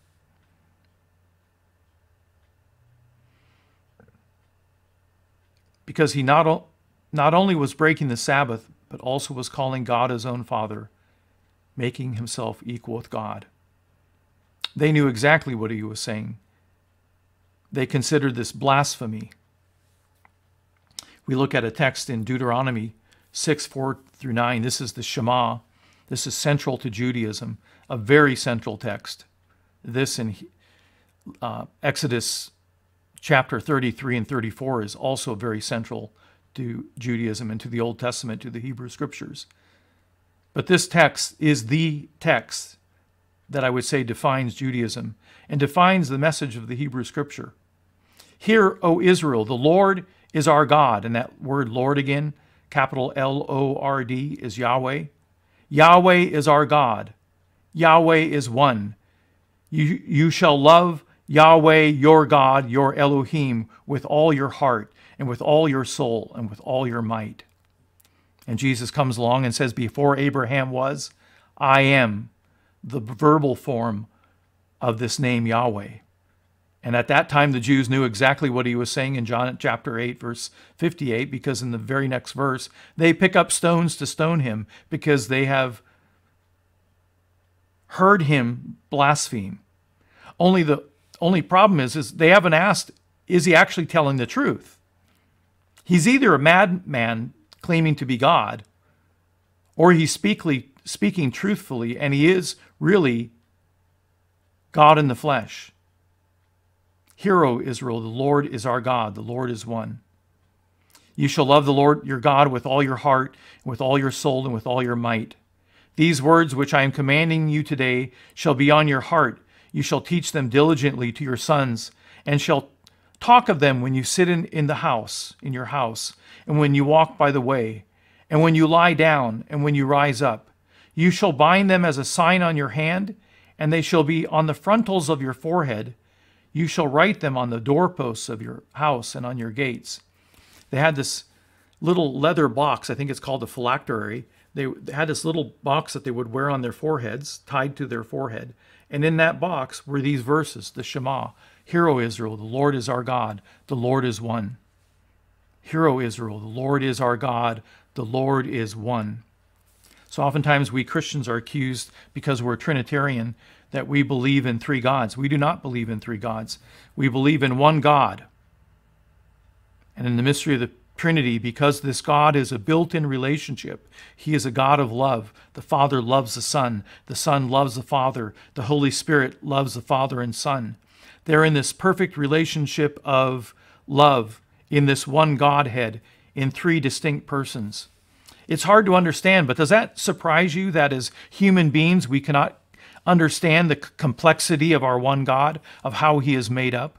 Because he not, o- not only was breaking the Sabbath, but also was calling God his own Father, making himself equal with God. They knew exactly what he was saying. They considered this blasphemy. We look at a text in Deuteronomy six, four through nine. This is the Shema. This is central to Judaism, a very central text. This in uh, Exodus chapter thirty-three and thirty-four is also very central to Judaism and to the Old Testament, to the Hebrew Scriptures. But this text is the text that I would say defines Judaism and defines the message of the Hebrew Scripture. Hear, O Israel, the Lord is our God. And that word Lord again, capital L O R D, is Yahweh. Yahweh is our God. Yahweh is one. You, you shall love Yahweh, your God, your Elohim, with all your heart and with all your soul and with all your might. And Jesus comes along and says, before Abraham was, I am, the verbal form of this name Yahweh. And at that time, the Jews knew exactly what he was saying in John chapter eight, verse fifty-eight, because in the very next verse, they pick up stones to stone him because they have heard him blaspheme. Only the only problem is, is they haven't asked, is he actually telling the truth? He's either a madman claiming to be God, or he's speakly, speaking truthfully, and he is really God in the flesh. Hear, O Israel, the Lord is our God, the Lord is one. You shall love the Lord your God with all your heart, with all your soul, and with all your might. These words which I am commanding you today shall be on your heart. You shall teach them diligently to your sons, and shall talk of them when you sit in, in the house, in your house, and when you walk by the way, and when you lie down, and when you rise up. You shall bind them as a sign on your hand, and they shall be on the frontals of your forehead. You shall write them on the doorposts of your house and on your gates. They had this little leather box, I think it's called a phylactery. They had this little box that they would wear on their foreheads, tied to their forehead. And in that box were these verses, the Shema. Hear, O Israel, the Lord is our God, the Lord is one. Hear, O Israel, the Lord is our God, the Lord is one. So oftentimes we Christians are accused, because we're Trinitarian, that we believe in three gods. We do not believe in three gods. We believe in one God. And in the mystery of the Trinity, because this God is a built-in relationship, he is a God of love. The Father loves the Son. The Son loves the Father. The Holy Spirit loves the Father and Son. They're in this perfect relationship of love in this one Godhead in three distinct persons. It's hard to understand, but does that surprise you that as human beings we cannot understand the complexity of our one God, of how he is made up?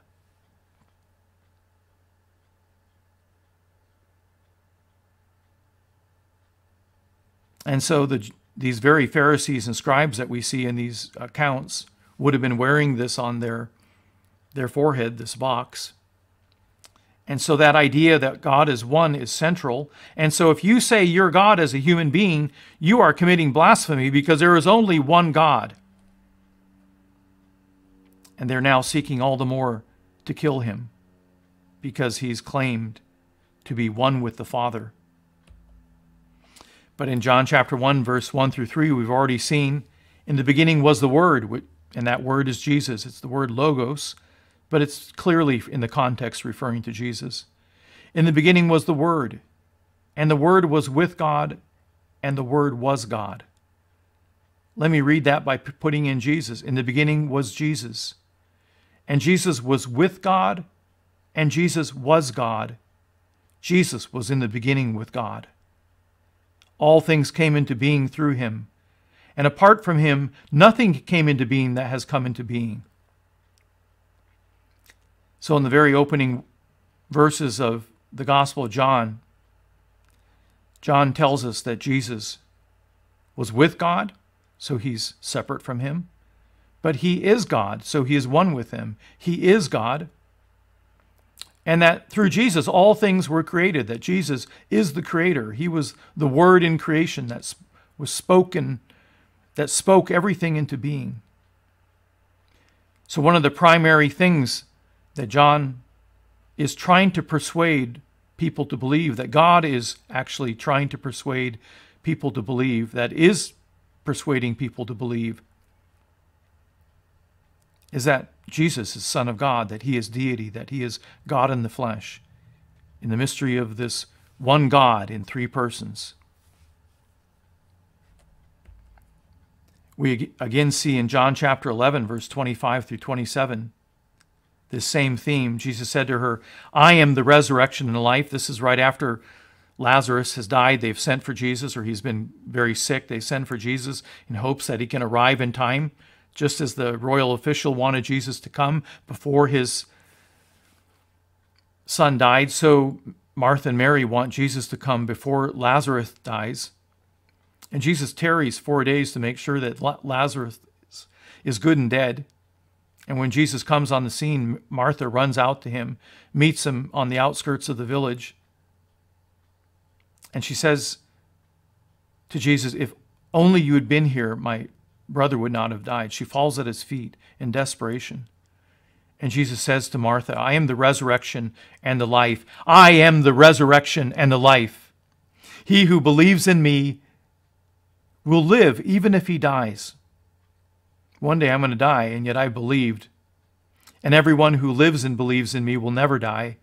And so the, these very Pharisees and scribes that we see in these accounts would have been wearing this on their their forehead, this box. And so that idea that God is one is central. And so if you say you're God as a human being, you are committing blasphemy because there is only one God. And they're now seeking all the more to kill him because he's claimed to be one with the Father. But in John chapter one, verse one through three, we've already seen, in the beginning was the Word, and that Word is Jesus. It's the word logos, but it's clearly in the context referring to Jesus. In the beginning was the Word, and the Word was with God, and the Word was God. Let me read that by putting in Jesus. In the beginning was Jesus, and Jesus was with God, and Jesus was God. Jesus was in the beginning with God. All things came into being through him, and apart from him, nothing came into being that has come into being. So in the very opening verses of the Gospel of John, John tells us that Jesus was with God, so he's separate from him. But he is God, so he is one with him. He is God. And that through Jesus, all things were created, that Jesus is the creator. He was the Word in creation that was spoken, that spoke everything into being. So one of the primary things that John is trying to persuade people to believe, that God is actually trying to persuade people to believe, that is persuading people to believe, is that Jesus is Son of God, that he is deity, that he is God in the flesh, in the mystery of this one God in three persons. We again see in John chapter eleven, verse twenty-five through twenty-seven, this same theme. Jesus said to her, I am the resurrection and the life. This is right after Lazarus has died. They've sent for Jesus, or he's been very sick. They send for Jesus in hopes that he can arrive in time, just as the royal official wanted Jesus to come before his son died. So Martha and Mary want Jesus to come before Lazarus dies. And Jesus tarries four days to make sure that Lazarus is good and dead. And when Jesus comes on the scene, Martha runs out to him, meets him on the outskirts of the village. And she says to Jesus, if only you had been here, my brother would not have died. She falls at his feet in desperation. And Jesus says to Martha, I am the resurrection and the life. I am the resurrection and the life. He who believes in me will live even if he dies. One day I'm going to die, and yet I believed. And everyone who lives and believes in me will never die.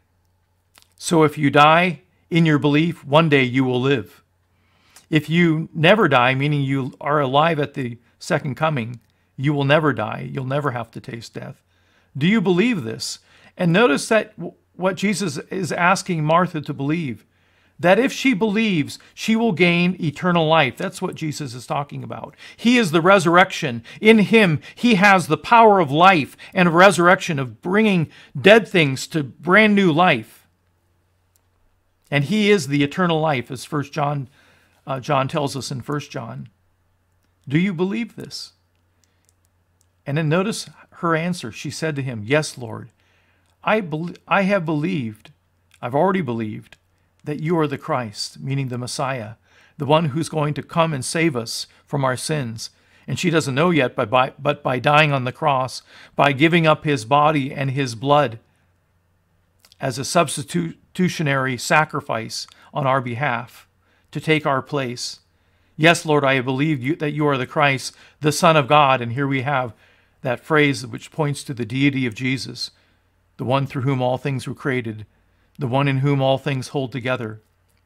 So if you die in your belief, one day you will live. If you never die, meaning you are alive at the second coming, you will never die. You'll never have to taste death. Do you believe this? And notice that what Jesus is asking Martha to believe, that if she believes, she will gain eternal life. That's what Jesus is talking about. He is the resurrection. In him, he has the power of life and of resurrection, of bringing dead things to brand new life. And he is the eternal life, as First John Uh, John tells us in First John. Do you believe this? And then notice her answer. She said to him, yes, Lord, I, be- I have believed, I've already believed, that you are the Christ, meaning the Messiah, the one who's going to come and save us from our sins. And she doesn't know yet, but by, but by dying on the cross, by giving up his body and his blood as a substitutionary sacrifice on our behalf, to take our place. Yes, Lord, I believe you, that you are the Christ, the Son of God. And here we have that phrase which points to the deity of Jesus, the one through whom all things were created, the one in whom all things hold together.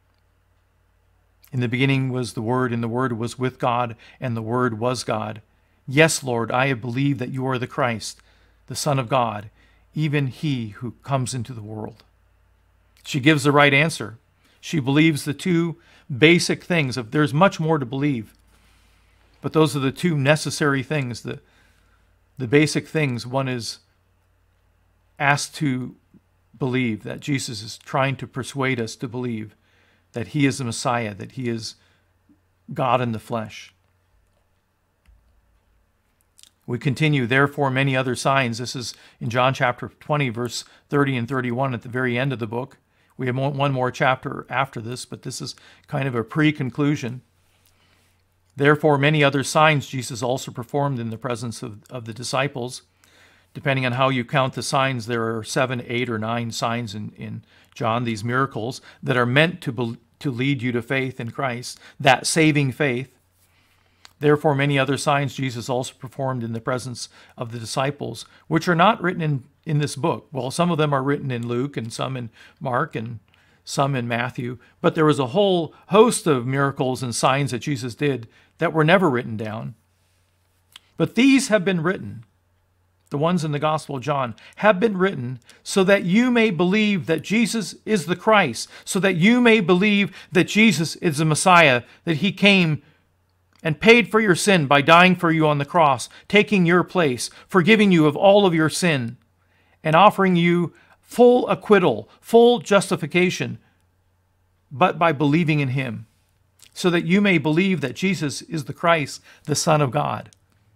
In the beginning was the Word, and the Word was with God, and the Word was God. Yes, Lord, I have believed that you are the Christ, the Son of God, even he who comes into the world. She gives the right answer. She believes the two basic things. Of there's much more to believe, but those are the two necessary things, the, the basic things one is asked to believe, that Jesus is trying to persuade us to believe, that he is the Messiah, that he is God in the flesh. We continue, therefore many other signs. This is in John chapter twenty, verse thirty and thirty-one at the very end of the book. We have one more chapter after this, but this is kind of a pre-conclusion. Therefore many other signs Jesus also performed in the presence of, of the disciples. Depending on how you count the signs, there are seven, eight, or nine signs in, in John, these miracles, that are meant to, be, to lead you to faith in Christ, that saving faith. Therefore, many other signs Jesus also performed in the presence of the disciples, which are not written in, in this book. Well, some of them are written in Luke, and some in Mark, and some in Matthew. But there was a whole host of miracles and signs that Jesus did that were never written down. But these have been written, the ones in the Gospel of John, have been written so that you may believe that Jesus is the Christ, so that you may believe that Jesus is the Messiah, that he came and paid for your sin by dying for you on the cross, taking your place, forgiving you of all of your sin, and offering you full acquittal, full justification, but by believing in him, so that you may believe that Jesus is the Christ, the Son of God.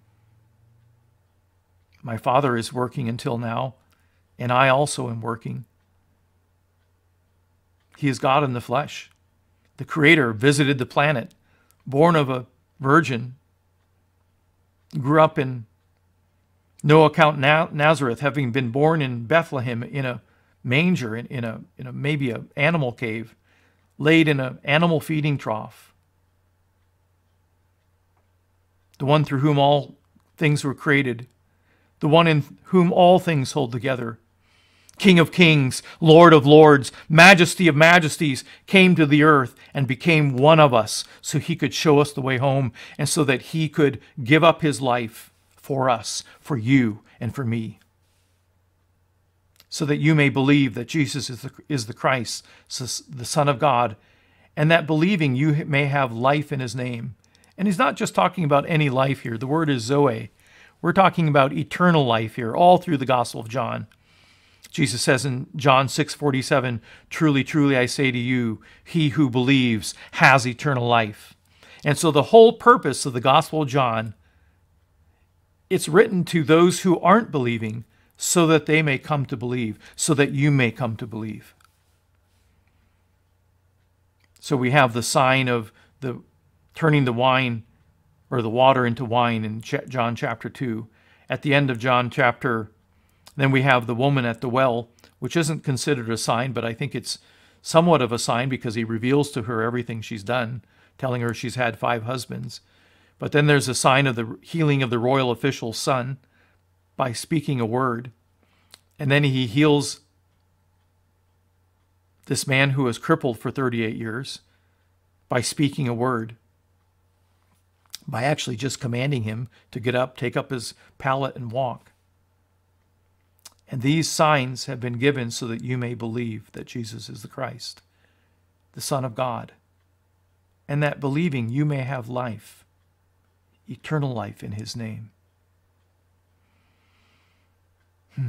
My Father is working until now, and I also am working. He is God in the flesh. The Creator visited the planet, born of a virgin, grew up in no account Nazareth, having been born in Bethlehem in a manger, in, in a in a maybe an animal cave, laid in an animal feeding trough. The one through whom all things were created, the one in whom all things hold together, King of kings, Lord of lords, Majesty of majesties, came to the earth and became one of us so he could show us the way home and so that he could give up his life for us, for you, and for me. So that you may believe that Jesus is the, is the Christ, the Son of God, and that believing you may have life in his name. And he's not just talking about any life here. The word is Zoe. We're talking about eternal life here, all through the Gospel of John. Jesus says in John six forty-seven, truly, truly, I say to you, he who believes has eternal life. And so the whole purpose of the Gospel of John, it's written to those who aren't believing so that they may come to believe, so that you may come to believe. So we have the sign of the turning the wine or the water into wine in John chapter two. At the end of John chapter Then we have the woman at the well, which isn't considered a sign, but I think it's somewhat of a sign because he reveals to her everything she's done, telling her she's had five husbands. But then there's a sign of the healing of the royal official's son by speaking a word. And then he heals this man who was crippled for thirty-eight years by speaking a word, by actually just commanding him to get up, take up his pallet, and walk. And these signs have been given so that you may believe that Jesus is the Christ, the Son of God, and that believing you may have life, eternal life in his name. Hmm.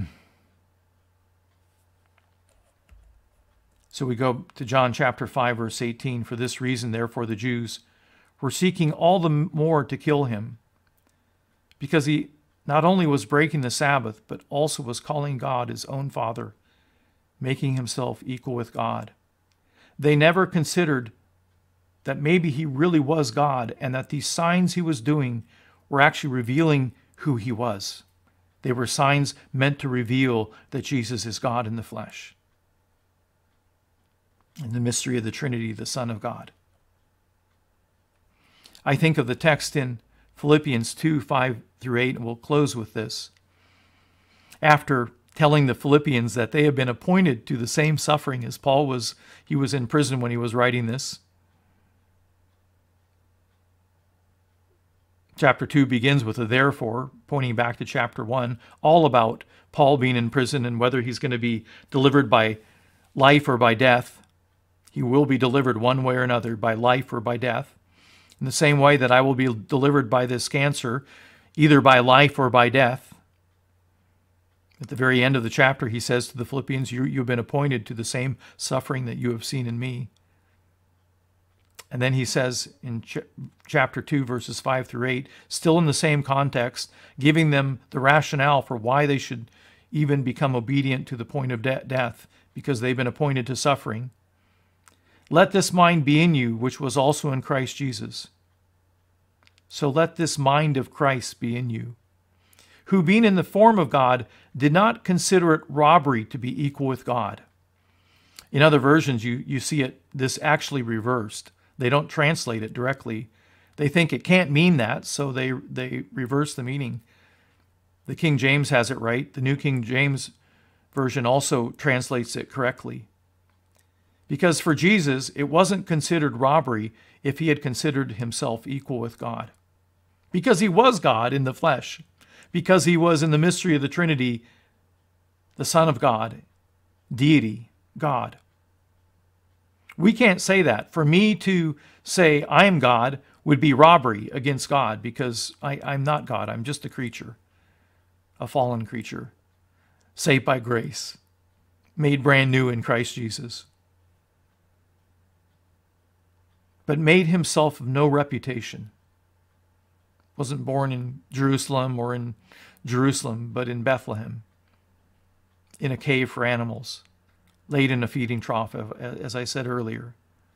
So we go to John chapter five, verse eighteen. For this reason, therefore, the Jews were seeking all the more to kill him, because he not only was breaking the Sabbath, but also was calling God his own Father, making himself equal with God. They never considered that maybe he really was God and that these signs he was doing were actually revealing who he was. They were signs meant to reveal that Jesus is God in the flesh, in the mystery of the Trinity, the Son of God. I think of the text in Philippians two, five through eight, and we'll close with this. After telling the Philippians that they have been appointed to the same suffering as Paul was, he was in prison when he was writing this. Chapter two begins with a therefore, pointing back to chapter one, all about Paul being in prison and whether he's going to be delivered by life or by death. He will be delivered one way or another, by life or by death. In the same way that I will be delivered by this cancer, either by life or by death. At the very end of the chapter, he says to the Philippians, you, you've been appointed to the same suffering that you have seen in me. And then he says in ch- chapter two, verses five through eight, still in the same context, giving them the rationale for why they should even become obedient to the point of de- death, because they've been appointed to suffering. Let this mind be in you, which was also in Christ Jesus. So let this mind of Christ be in you, who being in the form of God, did not consider it robbery to be equal with God. In other versions, you, you see it this actually reversed. They don't translate it directly. They think it can't mean that, so they, they reverse the meaning. The King James has it right. The New King James Version also translates it correctly. Because for Jesus, it wasn't considered robbery if he had considered himself equal with God. Because he was God in the flesh. Because he was in the mystery of the Trinity, the Son of God, deity, God. We can't say that. For me to say I am God would be robbery against God, because I, I'm not God. I'm just a creature, a fallen creature, saved by grace, made brand new in Christ Jesus, but made himself of no reputation. Wasn't born in Jerusalem or in Jerusalem, but in Bethlehem, in a cave for animals, laid in a feeding trough, as I said earlier,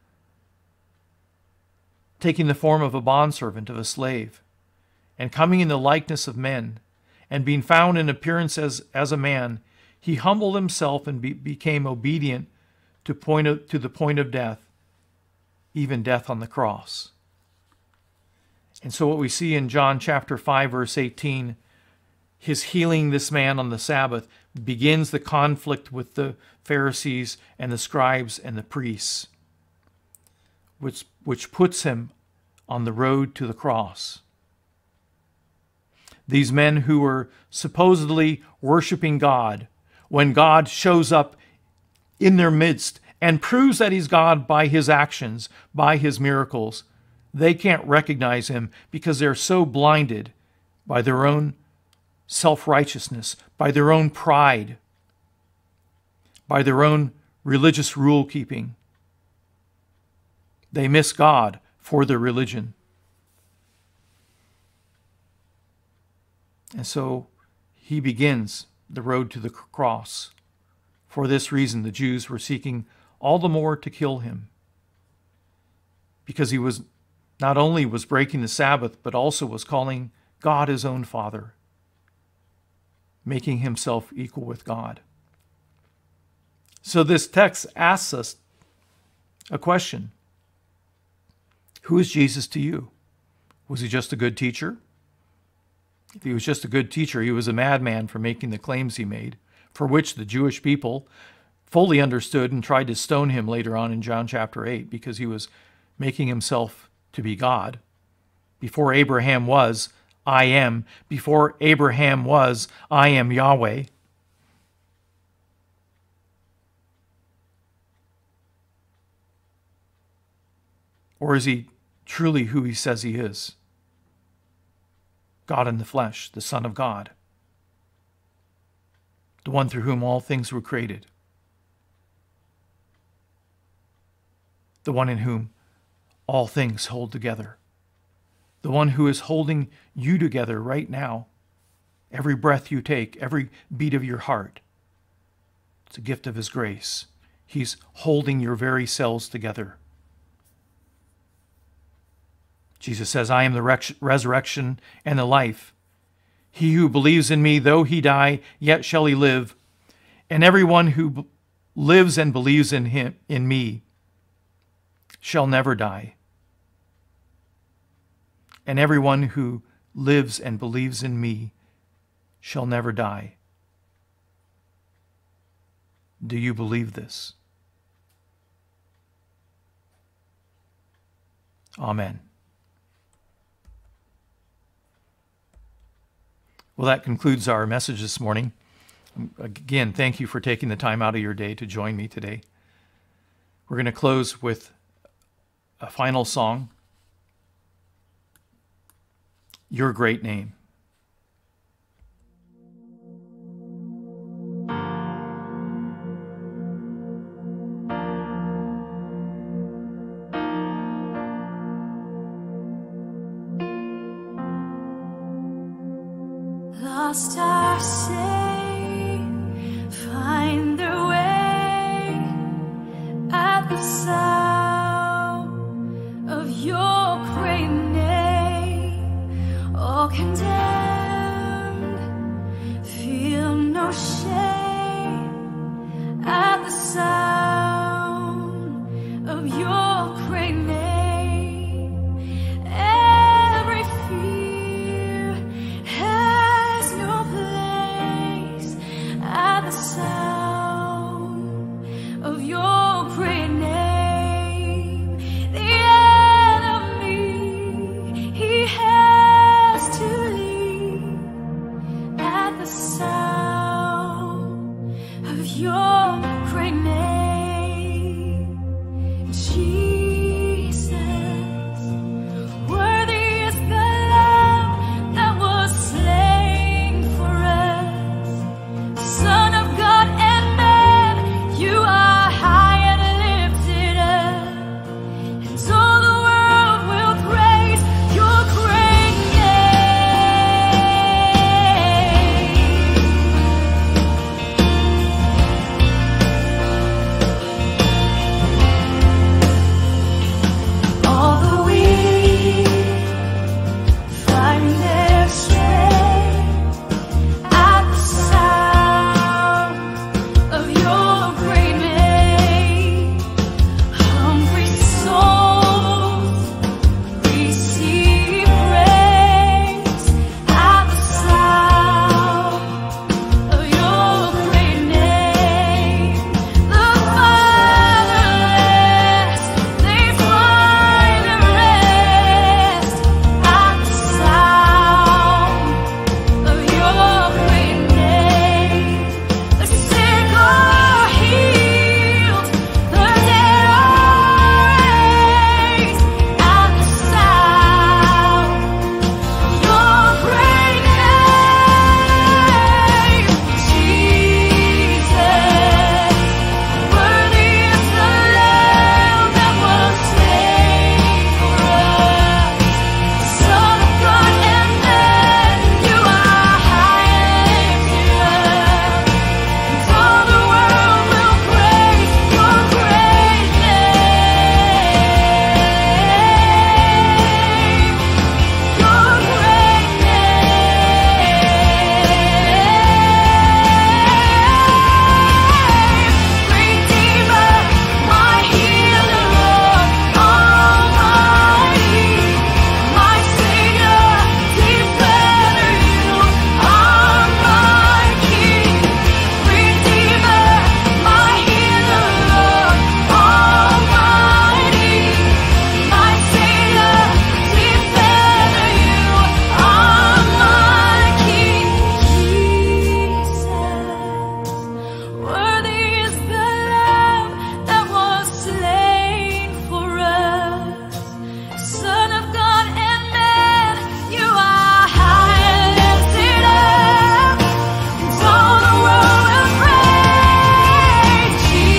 taking the form of a bondservant, of a slave, and coming in the likeness of men, and being found in appearance as, as a man, he humbled himself and be, became obedient to, point of, to the point of death, even death on the cross. And so what we see in John chapter five, verse eighteen, his healing this man on the Sabbath begins the conflict with the Pharisees and the scribes and the priests, which, which puts him on the road to the cross. These men who were supposedly worshiping God, when God shows up in their midst and proves that he's God by his actions, by his miracles, they can't recognize him because they're so blinded by their own self-righteousness, by their own pride, by their own religious rule-keeping. They miss God for their religion. And so he begins the road to the cross. For this reason, the Jews were seeking all the more to kill him, because he was not only was breaking the Sabbath, but also was calling God his own Father, making himself equal with God. So this text asks us a question. Who is Jesus to you? Was he just a good teacher? If he was just a good teacher, he was a madman for making the claims he made, for which the Jewish people fully understood and tried to stone him later on in John chapter eight, because he was making himself to be God. Before Abraham was, I am. Before Abraham was, I am Yahweh. Or is he truly who he says he is? God in the flesh, the Son of God, the one through whom all things were created, the one in whom all things hold together, the one who is holding you together right now. Every breath you take, every beat of your heart, it's a gift of his grace. He's holding your very cells together. Jesus says, I am the resurrection and the life. He who believes in me, though he die, yet shall he live. And everyone who lives and believes in him, in me, shall never die. And everyone who lives and believes in me shall never die. Do you believe this? Amen. Well, that concludes our message this morning. Again, thank you for taking the time out of your day to join me today. We're going to close with a final song, Your Great Name. lost are saved, find their way at the sound of your great name. All condemned, feel no shame at the sound of your great name. Every fear has no place at the sound of your great name. The enemy, he has to leave at the sound of your great name. Jesus, worthy is the Lamb that was slain for us. Son of God and man, you are high and lifted up, and all the world will praise your great name. All the weak find their strength at the sound of your great name. Hungry souls receive praise at the sound of your great name. The fatherless, they find their rest at the sound of your great name. The sick are healed, the dead are raised at the sound of your great name. Jesus, worthy is the Lamb that was slain for us. Son of God and man, you are high and lifted up, and all the world will praise your great name. Your great name. Redeemer, my healer, almighty, my Savior, defender, you are my King. Redeemer, my healer, almighty, my Savior, defender, you are my King. Jesus, worthy is the Lamb that was slain for us. Son of God and man, you are high and lifted up, and all the world will praise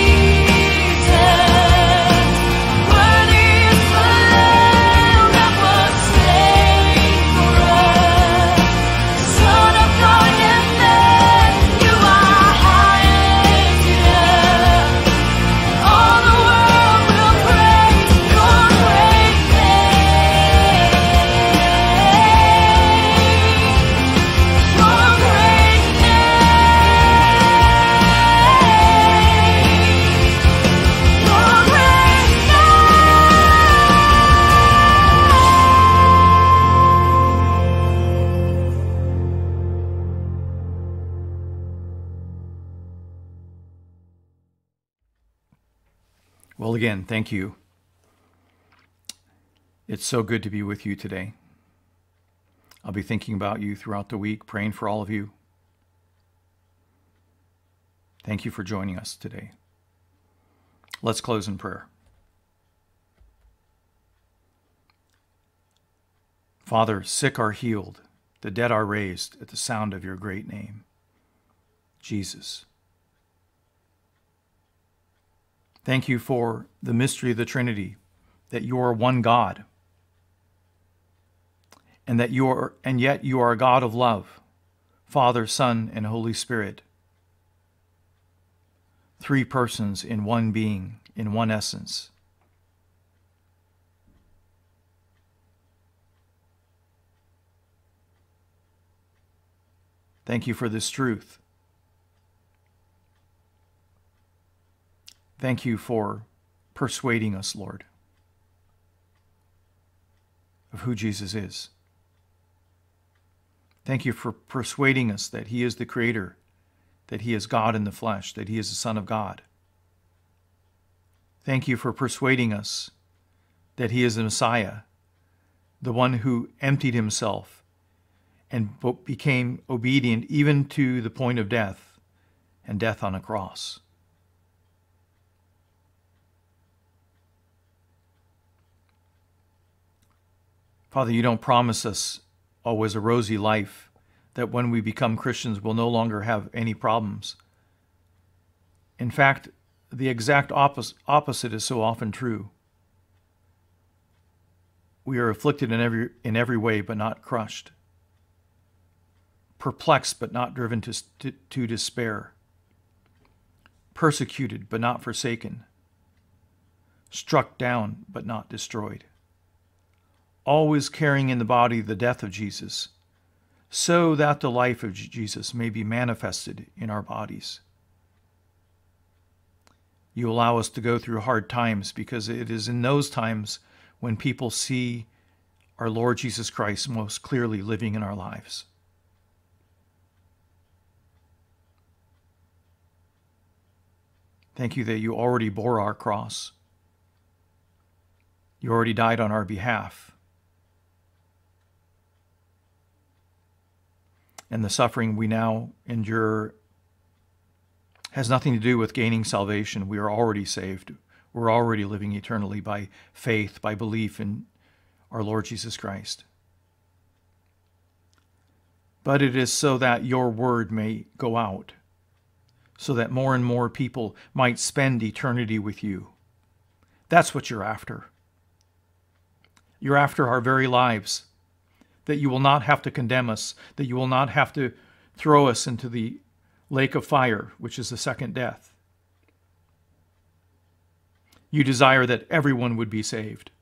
Jesus. Worthy is the Lamb that was slain for us. Son of God and man, you are high and lifted up. All the world will praise your great name. Your great name. Your great Well, again, thank you. It's so good to be with you today. I'll be thinking about you throughout the week, praying for all of you. Thank you for joining us today. Let's close in prayer. Father, sick are healed, the dead are raised at the sound of your great name, Jesus. Thank you for the mystery of the Trinity, that you are one God, and that you are, and yet you are a God of love, Father, Son, and Holy Spirit. Three persons in one being, in one essence. Thank you for this truth. Thank you for persuading us, Lord, of who Jesus is. Thank you for persuading us that he is the Creator, that he is God in the flesh, that he is the Son of God. Thank you for persuading us that he is the Messiah, the one who emptied himself and became obedient even to the point of death, and death on a cross. Father, you don't promise us always a rosy life, that when we become Christians we'll no longer have any problems. In fact, the exact oppos- opposite is so often true. We are afflicted in every, in every way, but not crushed. Perplexed, but not driven to, to, to despair. Persecuted, but not forsaken. Struck down, but not destroyed. Always carrying in the body the death of Jesus, so that the life of Jesus may be manifested in our bodies. You allow us to go through hard times because it is in those times when people see our Lord Jesus Christ most clearly living in our lives. Thank you that you already bore our cross. You already died on our behalf. And the suffering we now endure has nothing to do with gaining salvation. We are already saved. We're already living eternally by faith, by belief in our Lord Jesus Christ. But it is so that your word may go out, so that more and more people might spend eternity with you. That's what you're after. You're after our very lives, that you will not have to condemn us, that you will not have to throw us into the lake of fire, which is the second death. You desire that everyone would be saved.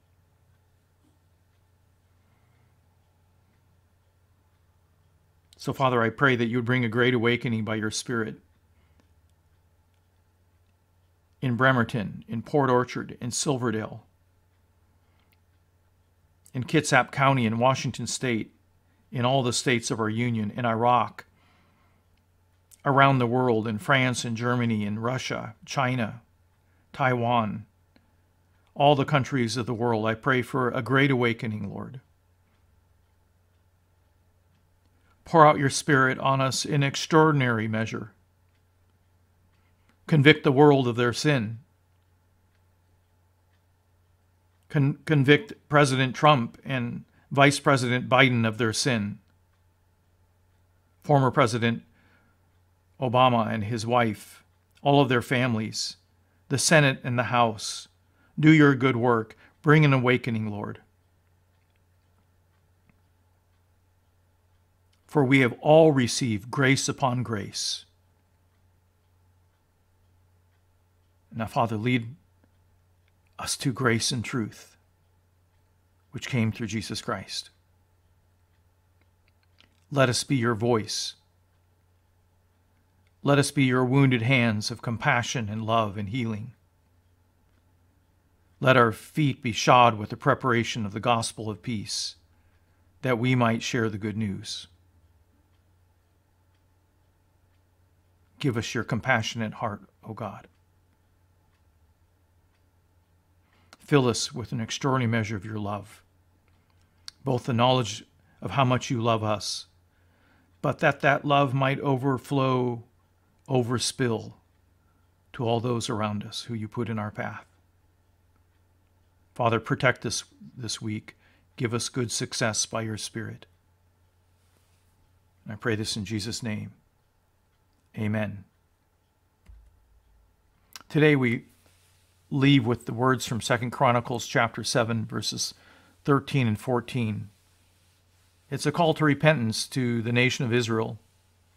So, Father, I pray that you would bring a great awakening by your Spirit in Bremerton, in Port Orchard, in Silverdale, in Kitsap County, in Washington State, in all the states of our union, in Iraq, around the world, in France, in Germany, in Russia, China, Taiwan, all the countries of the world. I pray for a great awakening, Lord. Pour out your Spirit on us in extraordinary measure. Convict the world of their sin. Con- convict President Trump and Vice President Biden of their sin. Former President Obama and his wife, all of their families, the Senate and the House. Do your good work. Bring an awakening, Lord. For we have all received grace upon grace. Now, Father, lead us to grace and truth, which came through Jesus Christ. Let us be your voice. Let us be your wounded hands of compassion and love and healing. Let our feet be shod with the preparation of the gospel of peace, that we might share the good news. Give us your compassionate heart, O God. Fill us with an extraordinary measure of your love, both the knowledge of how much you love us, but that that love might overflow, overspill to all those around us who you put in our path. Father, protect us this week. Give us good success by your Spirit. And I pray this in Jesus' name. Amen. Today we leave with the words from Second Chronicles chapter seven, verses thirteen and fourteen. It's a call to repentance to the nation of Israel.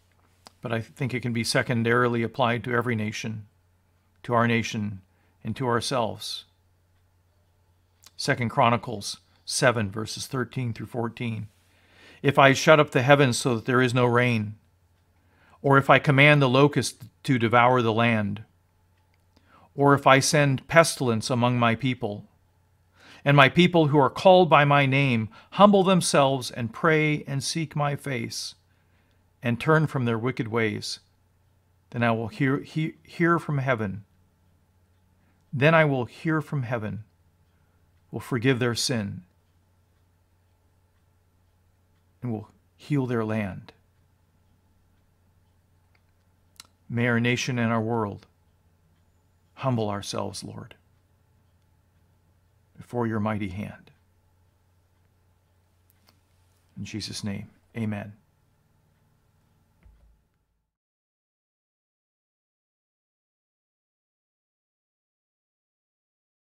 but I think it can be secondarily applied to every nation, to our nation, and to ourselves. Second Chronicles seven, verses thirteen through fourteen. If I shut up the heavens so that there is no rain, or if I command the locust to devour the land, or if I send pestilence among my people, and my people who are called by my name humble themselves and pray and seek my face, and turn from their wicked ways, then I will hear, he, hear from heaven. Then I will hear from heaven, will forgive their sin, and will heal their land. May our nation and our world humble ourselves, Lord, before your mighty hand. In Jesus' name, amen.